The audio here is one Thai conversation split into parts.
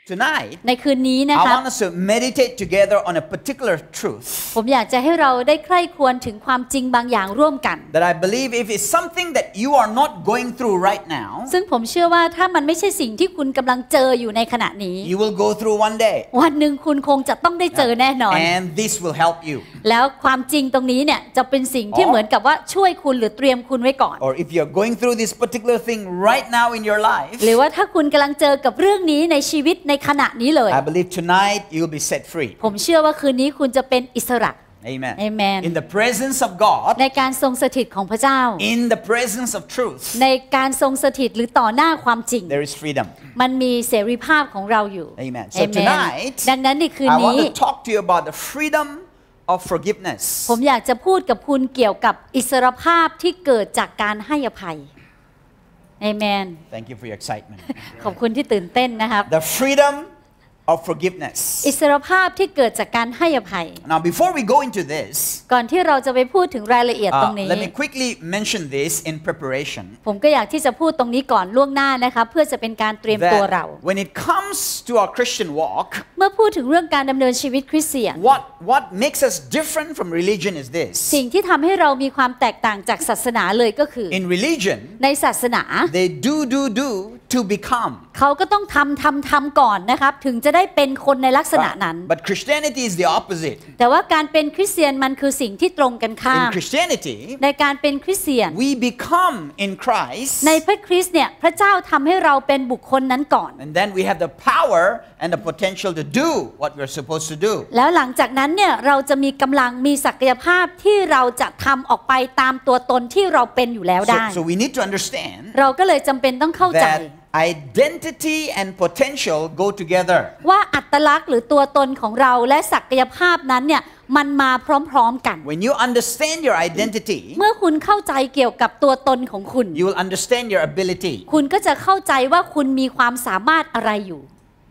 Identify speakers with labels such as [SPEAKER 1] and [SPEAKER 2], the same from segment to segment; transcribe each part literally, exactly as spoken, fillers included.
[SPEAKER 1] Tonight
[SPEAKER 2] ในคืนนี้นะคะ
[SPEAKER 1] I want us to meditate together on a particular truth
[SPEAKER 2] ผมอยากจะให้เราได้ใคร่ครวญถึงความจริงบางอย่างร่วมกัน
[SPEAKER 1] that I believe if it's something that you are not going through right now
[SPEAKER 2] ซึ่งผมเชื่อว่าถ้ามันไม่ใช่สิ่งที่คุณกำลังจออยู่ในขณะนี้
[SPEAKER 1] you will go through one day
[SPEAKER 2] วันหนึ่งคุณคงจะต้องได้เจอแน่นอน
[SPEAKER 1] and this will help you
[SPEAKER 2] แล้วความจริงตรงนี้เนี่ยจะเป็นสิ่งที่เหมือนกับว่าช่วยคุณหรือเตรียมคุณไว้ก่อน
[SPEAKER 1] or if you're going through this particular thing right now in your life
[SPEAKER 2] หรือว่าถ้าคุณกำลังเจอกับเรื่องนี้ในชีวิตในขณะนี้เลย
[SPEAKER 1] I believe tonight you'll be set free
[SPEAKER 2] ผมเชื่อว่าคืนนี้คุณจะเป็นอิสระ
[SPEAKER 1] Amen.
[SPEAKER 2] Amen.
[SPEAKER 1] In the presence of God
[SPEAKER 2] ในการทรงสถิตของพระเจ้า
[SPEAKER 1] in the presence of truth
[SPEAKER 2] ในการทรงสถิตหรือต่อหน้าความจริง
[SPEAKER 1] there is freedom
[SPEAKER 2] มันมีเสรีภาพของเราอยู่
[SPEAKER 1] Amen. So tonight
[SPEAKER 2] ดังนั้นในคืน
[SPEAKER 1] I
[SPEAKER 2] นี้
[SPEAKER 1] want to talk to you about the freedom of forgiveness
[SPEAKER 2] ผมอยากจะพูดกับคุณเกี่ยวกับอิสรภาพที่เกิดจากการให้อภัย Amen.
[SPEAKER 1] Thank you for your excitement.
[SPEAKER 2] ขอบคุณที่ตื่นเต้นนะครับ
[SPEAKER 1] The freedom of forgiveness
[SPEAKER 2] อิสรภาพที่เกิดจากการให้อภัย
[SPEAKER 1] Now before we go into this
[SPEAKER 2] ก่อนที่เราจะไปพูดถึงรายละเอียดตรงนี้
[SPEAKER 1] uh, let me quickly mention this in preparation
[SPEAKER 2] ผมก็อยากที่จะพูดตรงนี้ก่อนล่วงหน้านะคะเพื่อจะเป็นการเตรียมตัวเรา
[SPEAKER 1] when it comes to our Christian walk
[SPEAKER 2] เมื่อพูดถึงเรื่องการดำเนินชีวิตคริสเตียน
[SPEAKER 1] what what makes us different from religion is this
[SPEAKER 2] สิ่งที่ทำให้เรามีความแตกต่างจากศาสนาเลยก็คือ
[SPEAKER 1] in religion
[SPEAKER 2] ในศาสนา
[SPEAKER 1] they do do do to become
[SPEAKER 2] เขาก็ต้องทำทำทำก่อนนะครับถึงจะได้เป็นคนในลักษณะนั้น
[SPEAKER 1] but Christianity is the opposite
[SPEAKER 2] แต่ว่าการเป็นคริสเตียนมันคือสิ่งที่ตรงกันข้าม
[SPEAKER 1] in Christianity
[SPEAKER 2] ในการเป็นคริสเตียน
[SPEAKER 1] we become in Christ
[SPEAKER 2] ในพระคริสต์เนี่ยพระเจ้าทำให้เราเป็นบุคคลนั้นก่อน
[SPEAKER 1] and then we have the power and the potential to do what we're supposed to do
[SPEAKER 2] แล้วหลังจากนั้นเนี่ยเราจะมีกำลังมีศักยภาพที่เราจะทำออกไปตามตัวตนที่เราเป็นอยู่แล้วได้
[SPEAKER 1] so, so we need to understand
[SPEAKER 2] เราก็เลยจำเป็นต้องเข้าใจ
[SPEAKER 1] that identity and potential go together
[SPEAKER 2] ว่าอัตลักษณ์หรือตัวตนของเราและศักยภาพนั้นเนี่ยมันมาพร้อมๆกัน
[SPEAKER 1] when you understand your identity
[SPEAKER 2] เมื่อคุณเข้าใจเกี่ยวกับตัวตนของคุณ
[SPEAKER 1] you will understand your ability
[SPEAKER 2] คุณก็จะเข้าใจว่าคุณมีความสามารถอะไรอยู่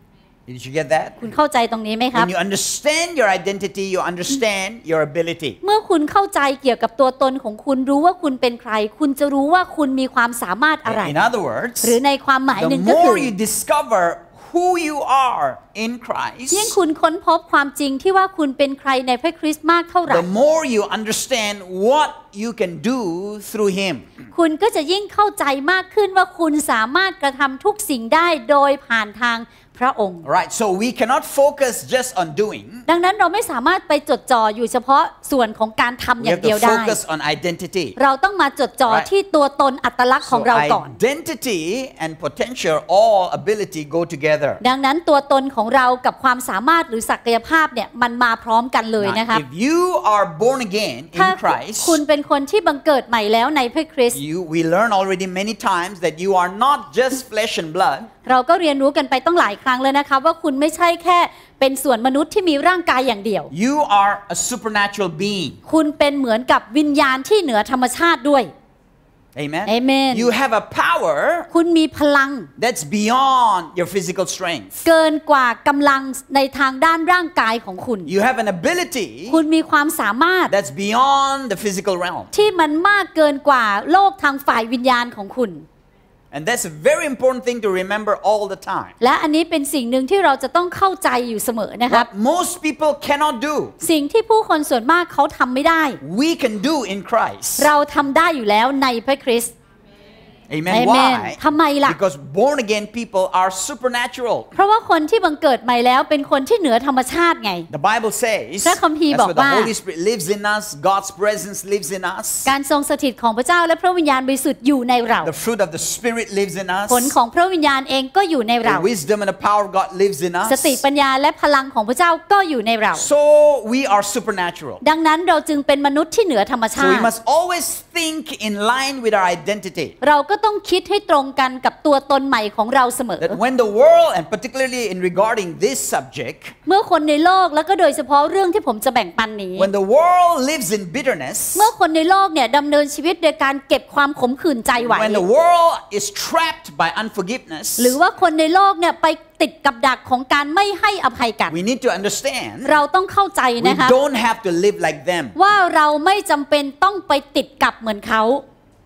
[SPEAKER 1] Did you get that
[SPEAKER 2] คุณเข้าใจตรงนี้ไหมครับ
[SPEAKER 1] when you understand your identity you understand your ability
[SPEAKER 2] เมื่อคุณเข้าใจเกี่ยวกับตัวตนของคุณรู้ว่าคุณเป็นใครคุณจะรู้ว่าคุณมีความสามารถอะไร
[SPEAKER 1] in other words
[SPEAKER 2] หรือในความหมายหนึ่
[SPEAKER 1] the
[SPEAKER 2] งก็คือ
[SPEAKER 1] more you discover who you are in Christ
[SPEAKER 2] ยิ่งคุณค้นพบความจริงที่ว่าคุณเป็นใครในพระคริสต์มากเท่าไหร่
[SPEAKER 1] the more you understand what you can do through Him
[SPEAKER 2] คุณก็จะยิ่งเข้าใจมากขึ้นว่าคุณสามารถกระทำทุกสิ่งได้โดยผ่านทางพระองค์
[SPEAKER 1] right so we cannot focus just on doing
[SPEAKER 2] ดังนั้นเราไม่สามารถไปจดจ่ออยู่เฉพาะส่วนของการทำอย่างเดียวได้
[SPEAKER 1] we have to focus on identity
[SPEAKER 2] เราต้องมาจดจ่อที่ตัวตนอัตลักษณ์ของเราก่อน
[SPEAKER 1] so identity and potential all ability go together
[SPEAKER 2] ดังนั้นตัวตนของเรากับความสามารถหรือศักยภาพเนี่ยมันมาพร้อมกันเลยนะคะ
[SPEAKER 1] if you are born again in Christ
[SPEAKER 2] คุณเป็นคนที่บังเกิดใหม่แล้วในพระคริสต์
[SPEAKER 1] you we learn already many times that you are not just flesh and blood
[SPEAKER 2] เราก็เรียนรู้กันไปต้องหลายครั้งแล้วนะคะว่าคุณไม่ใช่แค่เป็นส่วนมนุษย์ที่มีร่างกายอย่างเดียว
[SPEAKER 1] you are a supernatural being
[SPEAKER 2] คุณเป็นเหมือนกับวิญญาณที่เหนือธรรมชาติด้วย
[SPEAKER 1] Amen.
[SPEAKER 2] Amen.
[SPEAKER 1] You have a power
[SPEAKER 2] คุณมีพลัง
[SPEAKER 1] that's beyond your physical strength
[SPEAKER 2] เกินกว่ากำลังในทางด้านร่างกายของคุณ
[SPEAKER 1] you have an ability
[SPEAKER 2] คุณมีความสามารถ
[SPEAKER 1] that's beyond the physical realm
[SPEAKER 2] ที่มันมากเกินกว่าโลกทางฝ่ายวิญญาณของคุณ
[SPEAKER 1] And that's a very important thing to remember all the time.
[SPEAKER 2] และอันนี้เป็นสิ่งหนึ่งที่เราจะต้องเข้าใจอยู่เสมอนะครับ
[SPEAKER 1] What most people cannot do
[SPEAKER 2] สิ่งที่ผู้คนส่วนมากเขาทำไม่ได้
[SPEAKER 1] we can do in Christ
[SPEAKER 2] เราทำได้อยู่แล้วในพระคริสต์
[SPEAKER 1] Amen.
[SPEAKER 2] Amen.
[SPEAKER 1] Why?
[SPEAKER 2] ทำไมล่ะ
[SPEAKER 1] Because born again people are supernatural.
[SPEAKER 2] เพราะว่าคนที่บังเกิดใหม่แล้วเป็นคนที่เหนือธรรมชาติไง
[SPEAKER 1] The Bible says
[SPEAKER 2] พระคัมภีร์บอก
[SPEAKER 1] that's where
[SPEAKER 2] ว่า
[SPEAKER 1] the Holy Spirit lives in us, God's presence lives in us.
[SPEAKER 2] การทรงสถิตของพระเจ้าและพระวิญญาณบริสุทธิ์อยู่ในเรา
[SPEAKER 1] The fruit of the Spirit lives in us.
[SPEAKER 2] ผลของพระวิญญาณเองก็อยู่ในเรา
[SPEAKER 1] The wisdom and the power of God lives in us.
[SPEAKER 2] สติปัญญาและพลังของพระเจ้าก็อยู่ในเรา
[SPEAKER 1] So we are supernatural.
[SPEAKER 2] ดังนั้นเราจึงเป็นมนุษย์ที่เหนือธรรมชา
[SPEAKER 1] So
[SPEAKER 2] ติ
[SPEAKER 1] we must always think in line with our identity.
[SPEAKER 2] เราก็ต้องคิดให้ตรงกันกับตัวตนใหม่ของเราเสมอ
[SPEAKER 1] That when the world, and particularly in regarding this subject,
[SPEAKER 2] เมื่อคนในโลกแล้วก็โดยเฉพาะเรื่องที่ผมจะแบ่งปันนี้
[SPEAKER 1] when the world lives in bitterness,
[SPEAKER 2] เมื่อคนในโลกเนี่ยดำเนินชีวิตโดยการเก็บความขมขื่นใจไว้
[SPEAKER 1] when the world is trapped by unforgiveness,
[SPEAKER 2] หรือว่าคนในโลกเนี่ยไปติดกับดักของการไม่ให้อภัยกัน
[SPEAKER 1] we need to understand
[SPEAKER 2] เราต้องเข้าใจ
[SPEAKER 1] we
[SPEAKER 2] นะคะ
[SPEAKER 1] don't have to live like them.
[SPEAKER 2] ว่าเราไม่จำเป็นต้องไปติดกับเหมือนเขา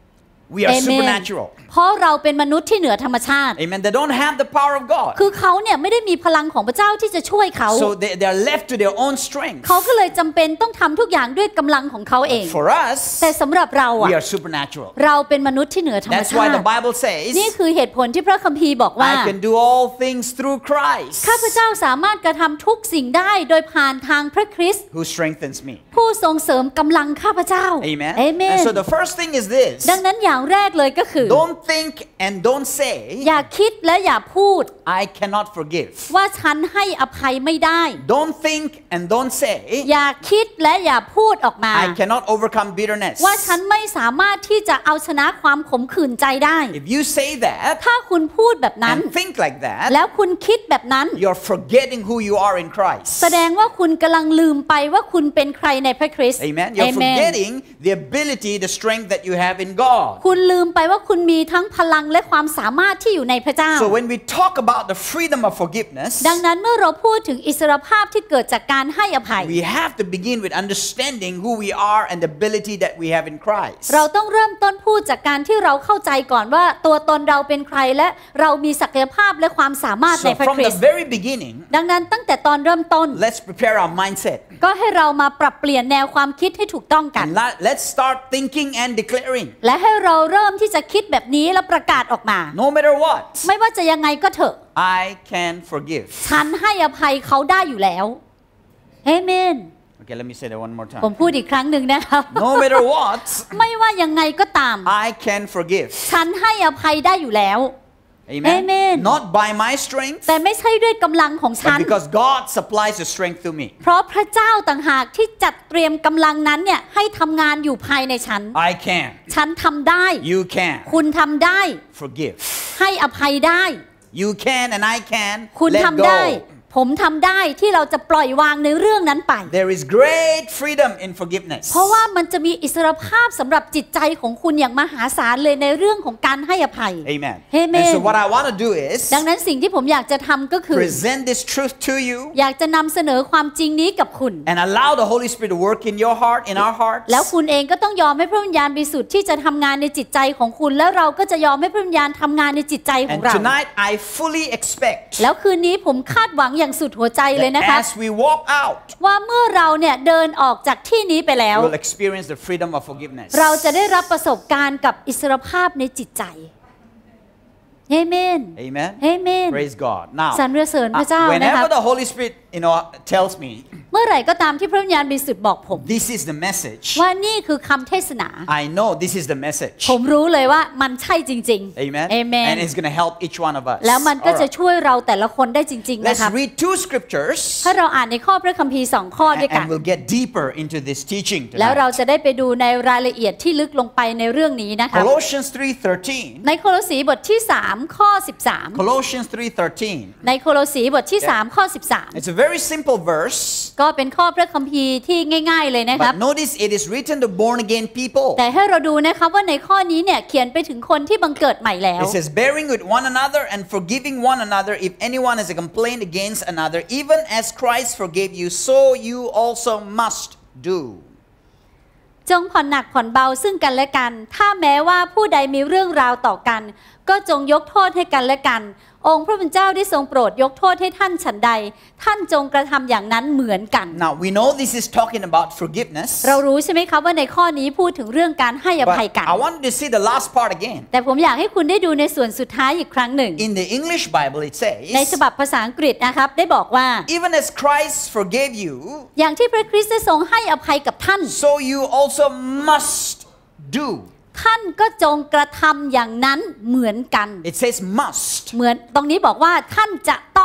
[SPEAKER 1] We are
[SPEAKER 2] Amen.
[SPEAKER 1] supernatural.
[SPEAKER 2] เพราะเราเป็นมนุษย์ที่เหนือธรรมชาติ
[SPEAKER 1] Amen. They don't have the power of God.
[SPEAKER 2] คือเขาเนี่ยไม่ได้มีพลังของพระเจ้าที่จะช่วยเขา
[SPEAKER 1] So they, they are left to their own strength.
[SPEAKER 2] เขาก็เลยจำเป็นต้องทำทุกอย่างด้วยกำลังของเขาเอง
[SPEAKER 1] For us,
[SPEAKER 2] แต่สำหรับเราอะ
[SPEAKER 1] we are supernatural.
[SPEAKER 2] เราเป็นมนุษย์ที่เหนือธรรม
[SPEAKER 1] That's
[SPEAKER 2] ชา
[SPEAKER 1] why
[SPEAKER 2] ติ
[SPEAKER 1] the Bible says,
[SPEAKER 2] นี่คือเหตุผลที่พระคัมภีร์บอกว่า
[SPEAKER 1] I can do all things through Christ,
[SPEAKER 2] ข้าพเจ้าสามารถกระทำทุกสิ่งได้โดยผ่านทางพระคริสต์
[SPEAKER 1] who strengthens me.
[SPEAKER 2] ผู้ทรงเสริมกำลังข้าพเจ้า
[SPEAKER 1] Amen.
[SPEAKER 2] เอเมน
[SPEAKER 1] And so the first thing is this.
[SPEAKER 2] ดังนั้นอย่างแรกเลยก็คือ
[SPEAKER 1] Don't think and don't say,
[SPEAKER 2] อย่าคิดและอย่าพูด
[SPEAKER 1] I cannot forgive.
[SPEAKER 2] ว่าฉันให้อภัยไม่ได้
[SPEAKER 1] Don't think and don't say,
[SPEAKER 2] อย่าคิดและอย่าพูดออกมา
[SPEAKER 1] I cannot overcome bitterness.
[SPEAKER 2] ว่าฉันไม่สามารถที่จะเอาชนะความขมขื่นใจได้
[SPEAKER 1] If you say that
[SPEAKER 2] ถ้าคุณพูดแบบนั้น
[SPEAKER 1] and think like that,
[SPEAKER 2] แล้วคุณคิดแบบนั้น
[SPEAKER 1] you're forgetting who you are in Christ.
[SPEAKER 2] แสดงว่าคุณกำลังลืมไปว่าคุณเป็นใครในพระคริสต์
[SPEAKER 1] Amen. You're forgetting the ability, the strength that you have in God.
[SPEAKER 2] คุณลืมไปว่าคุณมีทั้งพลังและความสามารถที่อยู่ในพระเจ้า
[SPEAKER 1] So when we talk about the freedom of forgiveness,
[SPEAKER 2] ดังนั้นเมื่อเราพูดถึงอิสรภาพที่เกิดจากการให้อภัย
[SPEAKER 1] we have to begin with understanding who we are and the ability that we have in Christ.
[SPEAKER 2] เราต้องเริ่มต้นพูดจากการที่เราเข้าใจก่อนว่าตัวตนเราเป็นใครและเรามีศักยภาพและความสามารถใน
[SPEAKER 1] So
[SPEAKER 2] พระ
[SPEAKER 1] from
[SPEAKER 2] คริส
[SPEAKER 1] the
[SPEAKER 2] ต์
[SPEAKER 1] very beginning,
[SPEAKER 2] ดังนั้นตั้งแต่ตอนเริ่มต้น
[SPEAKER 1] let's prepare our mindset.
[SPEAKER 2] ก็ให้เรามาปรับเปลี่ยนแนวความคิดให้ถูกต้องกัน
[SPEAKER 1] And let- let's start thinking and declaring,
[SPEAKER 2] และให้เราเริ่มที่จะคิดแบบนี้แล้วประกาศออกมา
[SPEAKER 1] no matter what,
[SPEAKER 2] ไม่ว่าจะยังไงก็เถอะ
[SPEAKER 1] I can forgive.
[SPEAKER 2] ฉันให้อภัยเขาได้อยู่แล้วเอเมน
[SPEAKER 1] Okay, let me say that one more
[SPEAKER 2] ผม
[SPEAKER 1] time.
[SPEAKER 2] พูดอีกครั้งหนึ่งนะครับ
[SPEAKER 1] No matter what,
[SPEAKER 2] ไม่ว่ายังไงก็ตาม
[SPEAKER 1] I can forgive.
[SPEAKER 2] ฉันให้อภัยได้อยู่แล้ว
[SPEAKER 1] Amen.
[SPEAKER 2] Amen.
[SPEAKER 1] Not by my strength,
[SPEAKER 2] แต่ไม่ใช่ด้วยกำลังของฉัน
[SPEAKER 1] but because God supplies the strength to me.
[SPEAKER 2] เพราะพระเจ้าต่างหากที่จัดเตรียมกำลังนั้นเนี่ยให้ทำงานอยู่ภายในฉัน
[SPEAKER 1] I can.
[SPEAKER 2] ฉันทำได้
[SPEAKER 1] You can.
[SPEAKER 2] คุณทำได้
[SPEAKER 1] Forgive.
[SPEAKER 2] ให้อภัยได้
[SPEAKER 1] You can and I can
[SPEAKER 2] คุณ
[SPEAKER 1] let
[SPEAKER 2] ทำได้
[SPEAKER 1] go.
[SPEAKER 2] ผมทำได้ที่เราจะปล่อยวางในเรื่องนั้นไป
[SPEAKER 1] There is great freedom in forgiveness.
[SPEAKER 2] เพราะว่ามันจะมีอิสรภาพสำหรับจิตใจของคุณอย่างมหาศาลเลยในเรื่องของการให้อภัย
[SPEAKER 1] Amen.
[SPEAKER 2] Amen.
[SPEAKER 1] And so what I want to do is
[SPEAKER 2] ดังนั้นสิ่งที่ผมอยากจะทำก็คือ
[SPEAKER 1] present this truth to you
[SPEAKER 2] อยากจะนำเสนอความจริงนี้กับคุณ
[SPEAKER 1] and allow the Holy Spirit to work in your heart, in our hearts.
[SPEAKER 2] แล้วคุณเองก็ต้องยอมให้พระวิญญาณบริสุทธิ์ที่จะทำงานในจิตใจของคุณ แล้วเราก็จะยอมให้พระวิญญาณทำงานในจิตใจของ
[SPEAKER 1] And
[SPEAKER 2] เรา
[SPEAKER 1] tonight I fully expect
[SPEAKER 2] แล้วคืนนี้ผมคาดหวังอย่างสุดหัวใจเลย
[SPEAKER 1] that
[SPEAKER 2] นะคะ
[SPEAKER 1] as we walk out,
[SPEAKER 2] ว่าเมื่อเราเนี่ยเดินออกจากที่นี้ไปแล้ว
[SPEAKER 1] we'll experience the freedom of forgiveness.
[SPEAKER 2] เราจะได้รับประสบการณ์กับอิสรภาพในจิตใจเอเมน
[SPEAKER 1] Amen.
[SPEAKER 2] เอเมน
[SPEAKER 1] Praise God. Now,
[SPEAKER 2] สรรเสริญพระเจ้า
[SPEAKER 1] uh,
[SPEAKER 2] นะครับ
[SPEAKER 1] whenever the Holy Spirit, you know, tells me
[SPEAKER 2] เมื่อไหร่ก็ตามที่พระวิญญาณบริสุทธิ์บอกผม
[SPEAKER 1] this is the message,
[SPEAKER 2] ว่านี่คือคำเทศนา
[SPEAKER 1] I know this is the message.
[SPEAKER 2] ผมรู้เลยว่ามันใช่จริง
[SPEAKER 1] Amen.
[SPEAKER 2] ๆเอเมน
[SPEAKER 1] And it's going to help each one of us.
[SPEAKER 2] แล้วมันก็
[SPEAKER 1] All
[SPEAKER 2] จะ
[SPEAKER 1] right.
[SPEAKER 2] ช่วยเราแต่ละคนได้จริงๆ
[SPEAKER 1] Let's
[SPEAKER 2] นะครับ
[SPEAKER 1] read two scriptures
[SPEAKER 2] ถ้าเราอ่านในข้อพระคัมภีร์สองข้อด้วย
[SPEAKER 1] and,
[SPEAKER 2] กัน
[SPEAKER 1] and we'll get deeper into this teaching
[SPEAKER 2] แล้วเรา
[SPEAKER 1] tonight.
[SPEAKER 2] จะได้ไปดูในรายละเอียดที่ลึกลงไปในเรื่องนี้นะคะ
[SPEAKER 1] Colossians three thirteen.
[SPEAKER 2] ในโคโลสีบทที่สามข้อสิบสาม
[SPEAKER 1] Colossians three thirteen.
[SPEAKER 2] ในโคโลสีบทที่สามข้อสิบสาม
[SPEAKER 1] It's a very simple verse,
[SPEAKER 2] ก็เป็นข้อพระคัมภีร์ที่ง่ายๆเลยนะครับ
[SPEAKER 1] but notice it is written to born again people.
[SPEAKER 2] แต่ให้เราดูนะครับว่าในข้อนี้เนี่ยเขียนไปถึงคนที่บังเกิดใหม่แล้ว
[SPEAKER 1] It says, bearing with one another and forgiving one another if anyone has a complaint against another, even as Christ forgave you, so you also must do.
[SPEAKER 2] จงผ่อนหนักผ่อนเบาซึ่งกันและกัน ถ้าแม้ว่าผู้ใดมีเรื่องราวต่อกัน ก็จงยกโทษให้กันและกัน องค์พระผู้เป็นเจ้าได้ทรงโปรดยกโทษให้ท่านฉันใด ท่านจงกระทำอย่างนั้นเหมือนกัน
[SPEAKER 1] Now, we know this is talking about forgiveness,
[SPEAKER 2] เรารู้ใช่ไหมครับว่าในข้อนี้พูดถึงเรื่องการให้อภัย
[SPEAKER 1] but
[SPEAKER 2] กัน
[SPEAKER 1] I wanted to see the last part again.
[SPEAKER 2] แต่ผมอยากให้คุณได้ดูในส่วนสุดท้ายอีกครั้งหนึ่ง
[SPEAKER 1] In the English Bible, it
[SPEAKER 2] ในฉ
[SPEAKER 1] says,
[SPEAKER 2] บับภาษาอังกฤษนะครับได้บอกว่า
[SPEAKER 1] even as Christ forgave you,
[SPEAKER 2] อย่างที่พระคริสต์ได้ทรงให้อภัยกับท่าน
[SPEAKER 1] so you also must do.
[SPEAKER 2] ท่านก็จงกระทำอย่างนั้นเหมือนกัน
[SPEAKER 1] It says must.
[SPEAKER 2] เหมือนตรงนี้บอกว่าท่านจะต้อง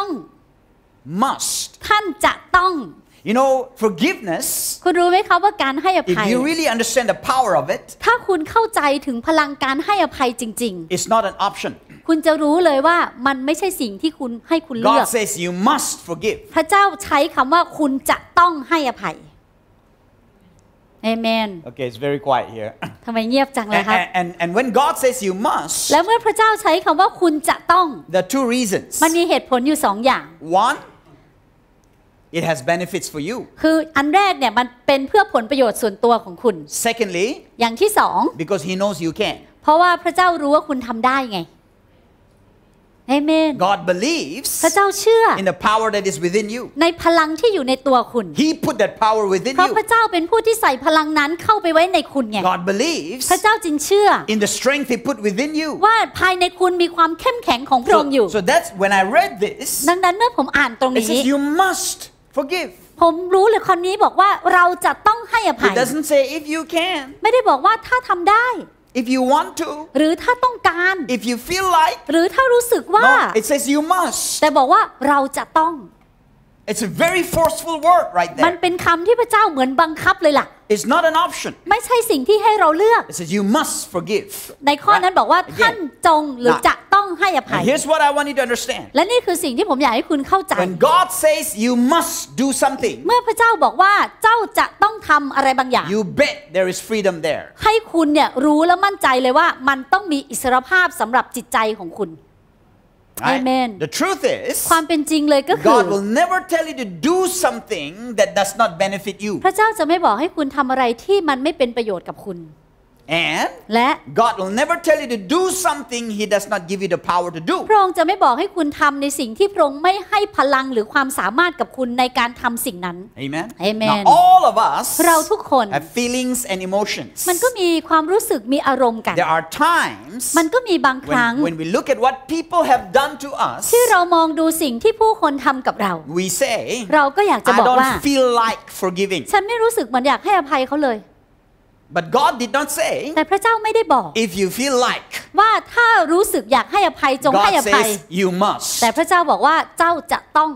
[SPEAKER 1] Must.
[SPEAKER 2] ท่านจะต้อง
[SPEAKER 1] You know, forgiveness,
[SPEAKER 2] คุณรู้ไหมครับว่าการให้อ
[SPEAKER 1] if
[SPEAKER 2] ภัย
[SPEAKER 1] you really understand the power of it,
[SPEAKER 2] ถ้าคุณเข้าใจถึงพลังการให้อภัยจริง
[SPEAKER 1] it's not an option.
[SPEAKER 2] ๆ คุณจะรู้เลยว่ามันไม่ใช่สิ่งที่คุณให้คุณเลือก
[SPEAKER 1] God says you must forgive.
[SPEAKER 2] พระเจ้าใช้คำว่าคุณจะต้องให้อภัยเอเมน
[SPEAKER 1] Okay, it's very quiet here.
[SPEAKER 2] ทำไมเงียบจังเลย
[SPEAKER 1] And,
[SPEAKER 2] ครับ
[SPEAKER 1] and, and when God says you must,
[SPEAKER 2] แล้วเมื่อพระเจ้าใช้คำว่าคุณจะต้อง
[SPEAKER 1] there are two reasons.
[SPEAKER 2] มันมีเหตุผลอยู่สองอย่าง
[SPEAKER 1] One, it has benefits for you.
[SPEAKER 2] คืออันแรกเนี่ยมันเป็นเพื่อผลประโยชน์ส่วนตัวของคุณ
[SPEAKER 1] Secondly,
[SPEAKER 2] อย่างที่สอง
[SPEAKER 1] because He knows you can.
[SPEAKER 2] เพราะว่าพระเจ้ารู้ว่าคุณทำได้ไงเอเมน
[SPEAKER 1] God believes
[SPEAKER 2] พระเจ้าเชื่อ
[SPEAKER 1] in the power that is within you.
[SPEAKER 2] ในพลังที่อยู่ในตัวคุณ
[SPEAKER 1] He put that power within
[SPEAKER 2] เพราะ
[SPEAKER 1] you.
[SPEAKER 2] พระเจ้าเป็นผู้ที่ใส่พลังนั้นเข้าไปไว้ในคุณไง
[SPEAKER 1] God believes
[SPEAKER 2] พระเจ้าจึงเชื่อ
[SPEAKER 1] in the strength He put within you.
[SPEAKER 2] ว่าภายในคุณมีความเข้มแข็งของพระองค์อยู่
[SPEAKER 1] So, so that's when I read this.
[SPEAKER 2] ดังนั้นเมื่อผมอ่านตรง
[SPEAKER 1] It
[SPEAKER 2] นี้
[SPEAKER 1] says you must forgive.
[SPEAKER 2] ผมรู้เลยคำนี้บอกว่าเราจะต้องให้อภัย
[SPEAKER 1] It doesn't say if you can,
[SPEAKER 2] ไม่ได้บอกว่าถ้าทำได้
[SPEAKER 1] if you want to,
[SPEAKER 2] หรือถ้าต้องการ
[SPEAKER 1] if you feel like.
[SPEAKER 2] หรือถ้ารู้สึกว่า
[SPEAKER 1] No, it says you must.
[SPEAKER 2] แต่บอกว่าเราจะต้อง
[SPEAKER 1] It's a very forceful word right
[SPEAKER 2] มัน
[SPEAKER 1] there.
[SPEAKER 2] เป็นคำที่พระเจ้าเหมือนบังคับเลยล่ะ
[SPEAKER 1] It's not an option.
[SPEAKER 2] ไม่ใช่สิ่งที่ให้เราเลือก
[SPEAKER 1] It says you must forgive.
[SPEAKER 2] ในข้อนั้นบอกว่า
[SPEAKER 1] Again.
[SPEAKER 2] ท่านจงหรือจะต้องให้อภัย
[SPEAKER 1] And here's what I want you to understand.
[SPEAKER 2] และนี่คือสิ่งที่ผมอยากให้คุณเข้าใจ
[SPEAKER 1] When God says you must do something,
[SPEAKER 2] เมื่อพระเจ้าบอกว่าเจ้าจะต้องทำอะไรบางอย่าง
[SPEAKER 1] you bet there is freedom there.
[SPEAKER 2] ให้คุณเนี่ยรู้และมั่นใจเลยว่ามันต้องมีอิสรภาพสำหรับจิตใจของคุณ
[SPEAKER 1] Right?
[SPEAKER 2] Amen.
[SPEAKER 1] The truth is,
[SPEAKER 2] ความเป็นจริงเลยก็คือ
[SPEAKER 1] God will never tell you to do something that does not benefit you.
[SPEAKER 2] พระเจ้าจะไม่บอกให้คุณทำอะไรที่มันไม่เป็นประโยชน์กับคุณ
[SPEAKER 1] And
[SPEAKER 2] และ
[SPEAKER 1] God will never tell you to do something He does not give you the power to do.
[SPEAKER 2] พระองค์จะไม่บอกให้คุณทำในสิ่งที่พระองค์ไม่ให้พลังหรือความสามารถกับคุณในการทำสิ่งนั้น
[SPEAKER 1] Amen.
[SPEAKER 2] Amen.
[SPEAKER 1] Now all of us
[SPEAKER 2] เราทุกคน
[SPEAKER 1] have feelings and emotions.
[SPEAKER 2] มันก็มีความรู้สึกมีอารมณ์กัน
[SPEAKER 1] There are times
[SPEAKER 2] มันก็มีบางครั้ง
[SPEAKER 1] when, when we look at what people have done to us,
[SPEAKER 2] ที่เรามองดูสิ่งที่ผู้คนทำกับเรา
[SPEAKER 1] we say,
[SPEAKER 2] เราก็อยากจะ
[SPEAKER 1] I
[SPEAKER 2] บอกว่า
[SPEAKER 1] don't feel like forgiving.
[SPEAKER 2] ฉันไม่รู้สึกเหมือนอยากให้อภัยเขาเลย
[SPEAKER 1] But God did not say,
[SPEAKER 2] แต่พระเจ้าไม่ได้บอก
[SPEAKER 1] if you feel like.
[SPEAKER 2] ว่าถ้ารู้สึกอยากให้อภัยจงให้
[SPEAKER 1] God
[SPEAKER 2] อภัย
[SPEAKER 1] says you must.
[SPEAKER 2] แต่พระเจ้าบอกว่าเจ้าจะต้อง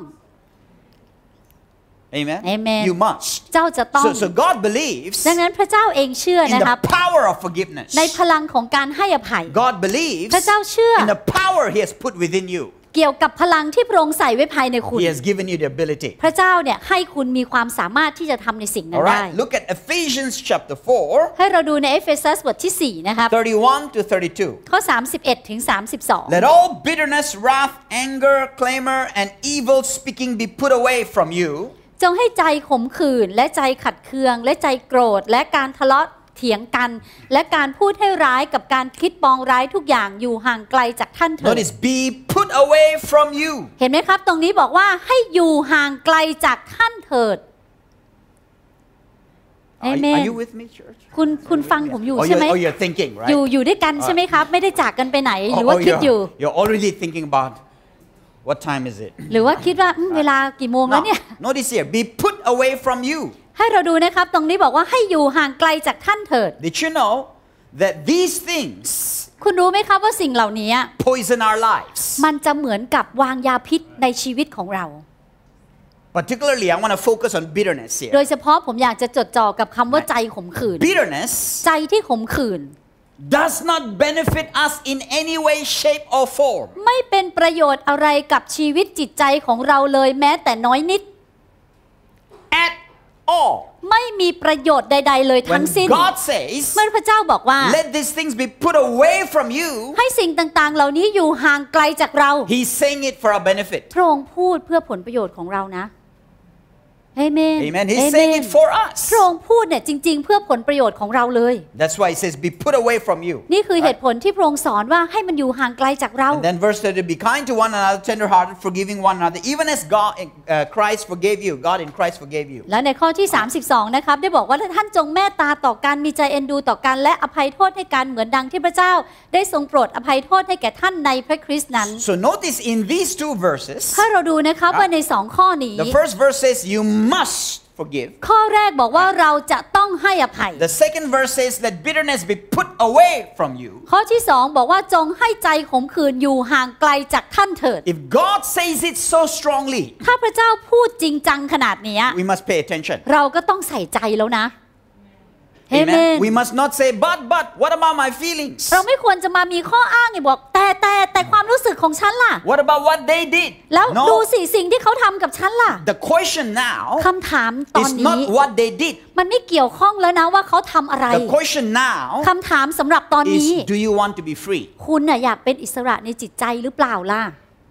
[SPEAKER 1] Amen.
[SPEAKER 2] Amen.
[SPEAKER 1] You must.
[SPEAKER 2] เจ้าจะต้อง
[SPEAKER 1] So, so God believes
[SPEAKER 2] ดังนั้นพระเจ้าเองเชื่อ
[SPEAKER 1] in
[SPEAKER 2] นะครับ
[SPEAKER 1] the power of forgiveness.
[SPEAKER 2] ในพลังของการให้อภัย
[SPEAKER 1] God believes
[SPEAKER 2] พระเจ้าเชื่อ
[SPEAKER 1] in the power He has put within you.
[SPEAKER 2] เกี่ยวกับพลังที่พระองค์ใส่ไว้ภายในคุณ
[SPEAKER 1] He has given you the ability.
[SPEAKER 2] พระเจ้าเนี่ยให้คุณมีความสามารถที่จะทำในสิ่งนั้น
[SPEAKER 1] All
[SPEAKER 2] ได้
[SPEAKER 1] right. Look at Ephesians chapter four,
[SPEAKER 2] ให้เราดูในเอเฟซัสบทที่สี่นะครับ
[SPEAKER 1] thirty-one to thirty-two.
[SPEAKER 2] ข้อสามสิบเอ็ดถึงสามสิบสอง
[SPEAKER 1] Let all bitterness, wrath, anger, clamor, and evil speaking be put away from you.
[SPEAKER 2] จงให้ใจขมขื่นและใจขัดเคืองและใจโกรธและการทะเลาะเถียงกัน และการพูดให้ร้ายกับการคิดปองร้ายทุกอย่างอยู่ห่างไกลจากท่านเถิด
[SPEAKER 1] Notice, be put away from you.
[SPEAKER 2] เห็นไหมครับ ตรงนี้บอกว่าให้อยู่ห่างไกลจากท่านเถิด
[SPEAKER 1] Are,
[SPEAKER 2] Amen.
[SPEAKER 1] are you with me, church?
[SPEAKER 2] คุณคุณฟังผมอยู่
[SPEAKER 1] Oh,
[SPEAKER 2] ใช่ไหม
[SPEAKER 1] you're, oh, you're thinking, right?
[SPEAKER 2] อยู่อยู่ด้วยกันใช่ไหมครับ ไม่ได้จากกันไปไหนหรือ
[SPEAKER 1] Oh,
[SPEAKER 2] ว่า
[SPEAKER 1] oh,
[SPEAKER 2] คิดอยู่
[SPEAKER 1] you're, you're already thinking about what time is it?
[SPEAKER 2] หรือว่าคิดว่าอืมเวลากี่โมงแล้ว
[SPEAKER 1] Now,
[SPEAKER 2] เนี่ย
[SPEAKER 1] notice here, be put away from you.
[SPEAKER 2] ให้เราดูนะครับ ตรงนี้บอกว่าให้อยู่ห่างไกลจากท่านเถิด
[SPEAKER 1] Did you know that these things
[SPEAKER 2] คุณรู้ไหมครับว่าสิ่งเหล่านี้
[SPEAKER 1] poison our lives?
[SPEAKER 2] มันจะเหมือนกับวางยาพิษในชีวิตของเรา
[SPEAKER 1] Particularly, I want to focus on bitterness
[SPEAKER 2] โด
[SPEAKER 1] here.
[SPEAKER 2] ยเฉพาะผมอยากจะจดจ่อกับคำว่าใจขมขื่น
[SPEAKER 1] Bitterness
[SPEAKER 2] ใจที่ขมขื่น
[SPEAKER 1] does not benefit us in any way, shape, or form.
[SPEAKER 2] ไม่เป็นประโยชน์อะไรกับชีวิตจิตใจของเราเลยแม้แต่น้อยนิด
[SPEAKER 1] At all.
[SPEAKER 2] ไม่มีประโยชน์ใดๆเลยทั้
[SPEAKER 1] When
[SPEAKER 2] งสิ้น
[SPEAKER 1] God says,
[SPEAKER 2] เมื่อพระเจ้าบอกว่า
[SPEAKER 1] let these things be put away from you,
[SPEAKER 2] ให้สิ่งต่างๆ เหล่านี้อยู่ห่างไกลจากเรา
[SPEAKER 1] He's saying it for our benefit.
[SPEAKER 2] พระองค์พูดเพื่อผลประโยชน์ของเรานะเอเมน
[SPEAKER 1] Amen. He's saying it for us.
[SPEAKER 2] พระองค์พูดเนี่ยจริงๆเพื่อผลประโยชน์ของเราเลย
[SPEAKER 1] That's why He says, be put away from you.
[SPEAKER 2] นี่คือเหตุผลที่พระองค์สอนว่าให้มันอยู่ห่างไกลจากเรา
[SPEAKER 1] And then verse thirty, be kind to one another, tender-hearted, forgiving one another, even as God, uh, Christ forgave you. God in Christ forgave you.
[SPEAKER 2] และในข้อที่สามสิบสองนะครับได้บอกว่าท่านจงเมตตาต่อกันมีใจเอ็นดูต่อกันและอภัยโทษให้กันเหมือนดังที่พระเจ้าได้ทรงโปรดอภัยโทษให้แก่ท่านในพระคริสต์นั้น
[SPEAKER 1] So notice in these two verses,
[SPEAKER 2] ถ้าเราดูนะครับว่าในสองข้อนี้
[SPEAKER 1] the first verse says you must forgive.
[SPEAKER 2] ข้อแรกบอกว่าเราจะต้องให้อภัย
[SPEAKER 1] The second verse says let bitterness be put away from you.
[SPEAKER 2] ข้อที่สองบอกว่าจงให้ใจขมขื่นอยู่ห่างไกลจากท่านเถิด
[SPEAKER 1] If God says it so strongly,
[SPEAKER 2] ถ้าพระเจ้าพูดจริงจังขนาดนี้
[SPEAKER 1] we must pay attention.
[SPEAKER 2] เราก็ต้องใส่ใจแล้วนะ
[SPEAKER 1] Amen. We must not say, but, but, what about my feelings?
[SPEAKER 2] เราไม่ควรจะมามีข้ออ้างไงบอกแต่แต่แต่ความรู้สึกของฉันล่ะ
[SPEAKER 1] What about what they did?
[SPEAKER 2] แล้วดู
[SPEAKER 1] No.
[SPEAKER 2] สิสิ่งที่เขาทำกับฉันล่ะ
[SPEAKER 1] The question now
[SPEAKER 2] คำถามตอน
[SPEAKER 1] is
[SPEAKER 2] นี้
[SPEAKER 1] not what they did.
[SPEAKER 2] มันไม่เกี่ยวข้องแล้วนะว่าเขาทำอะไร
[SPEAKER 1] The question now
[SPEAKER 2] คำถามสำหรับตอนนี้
[SPEAKER 1] is, do you want to be free?
[SPEAKER 2] คุณน่ะอยากเป็นอิสระในจิตใจหรือเปล่าล่ะ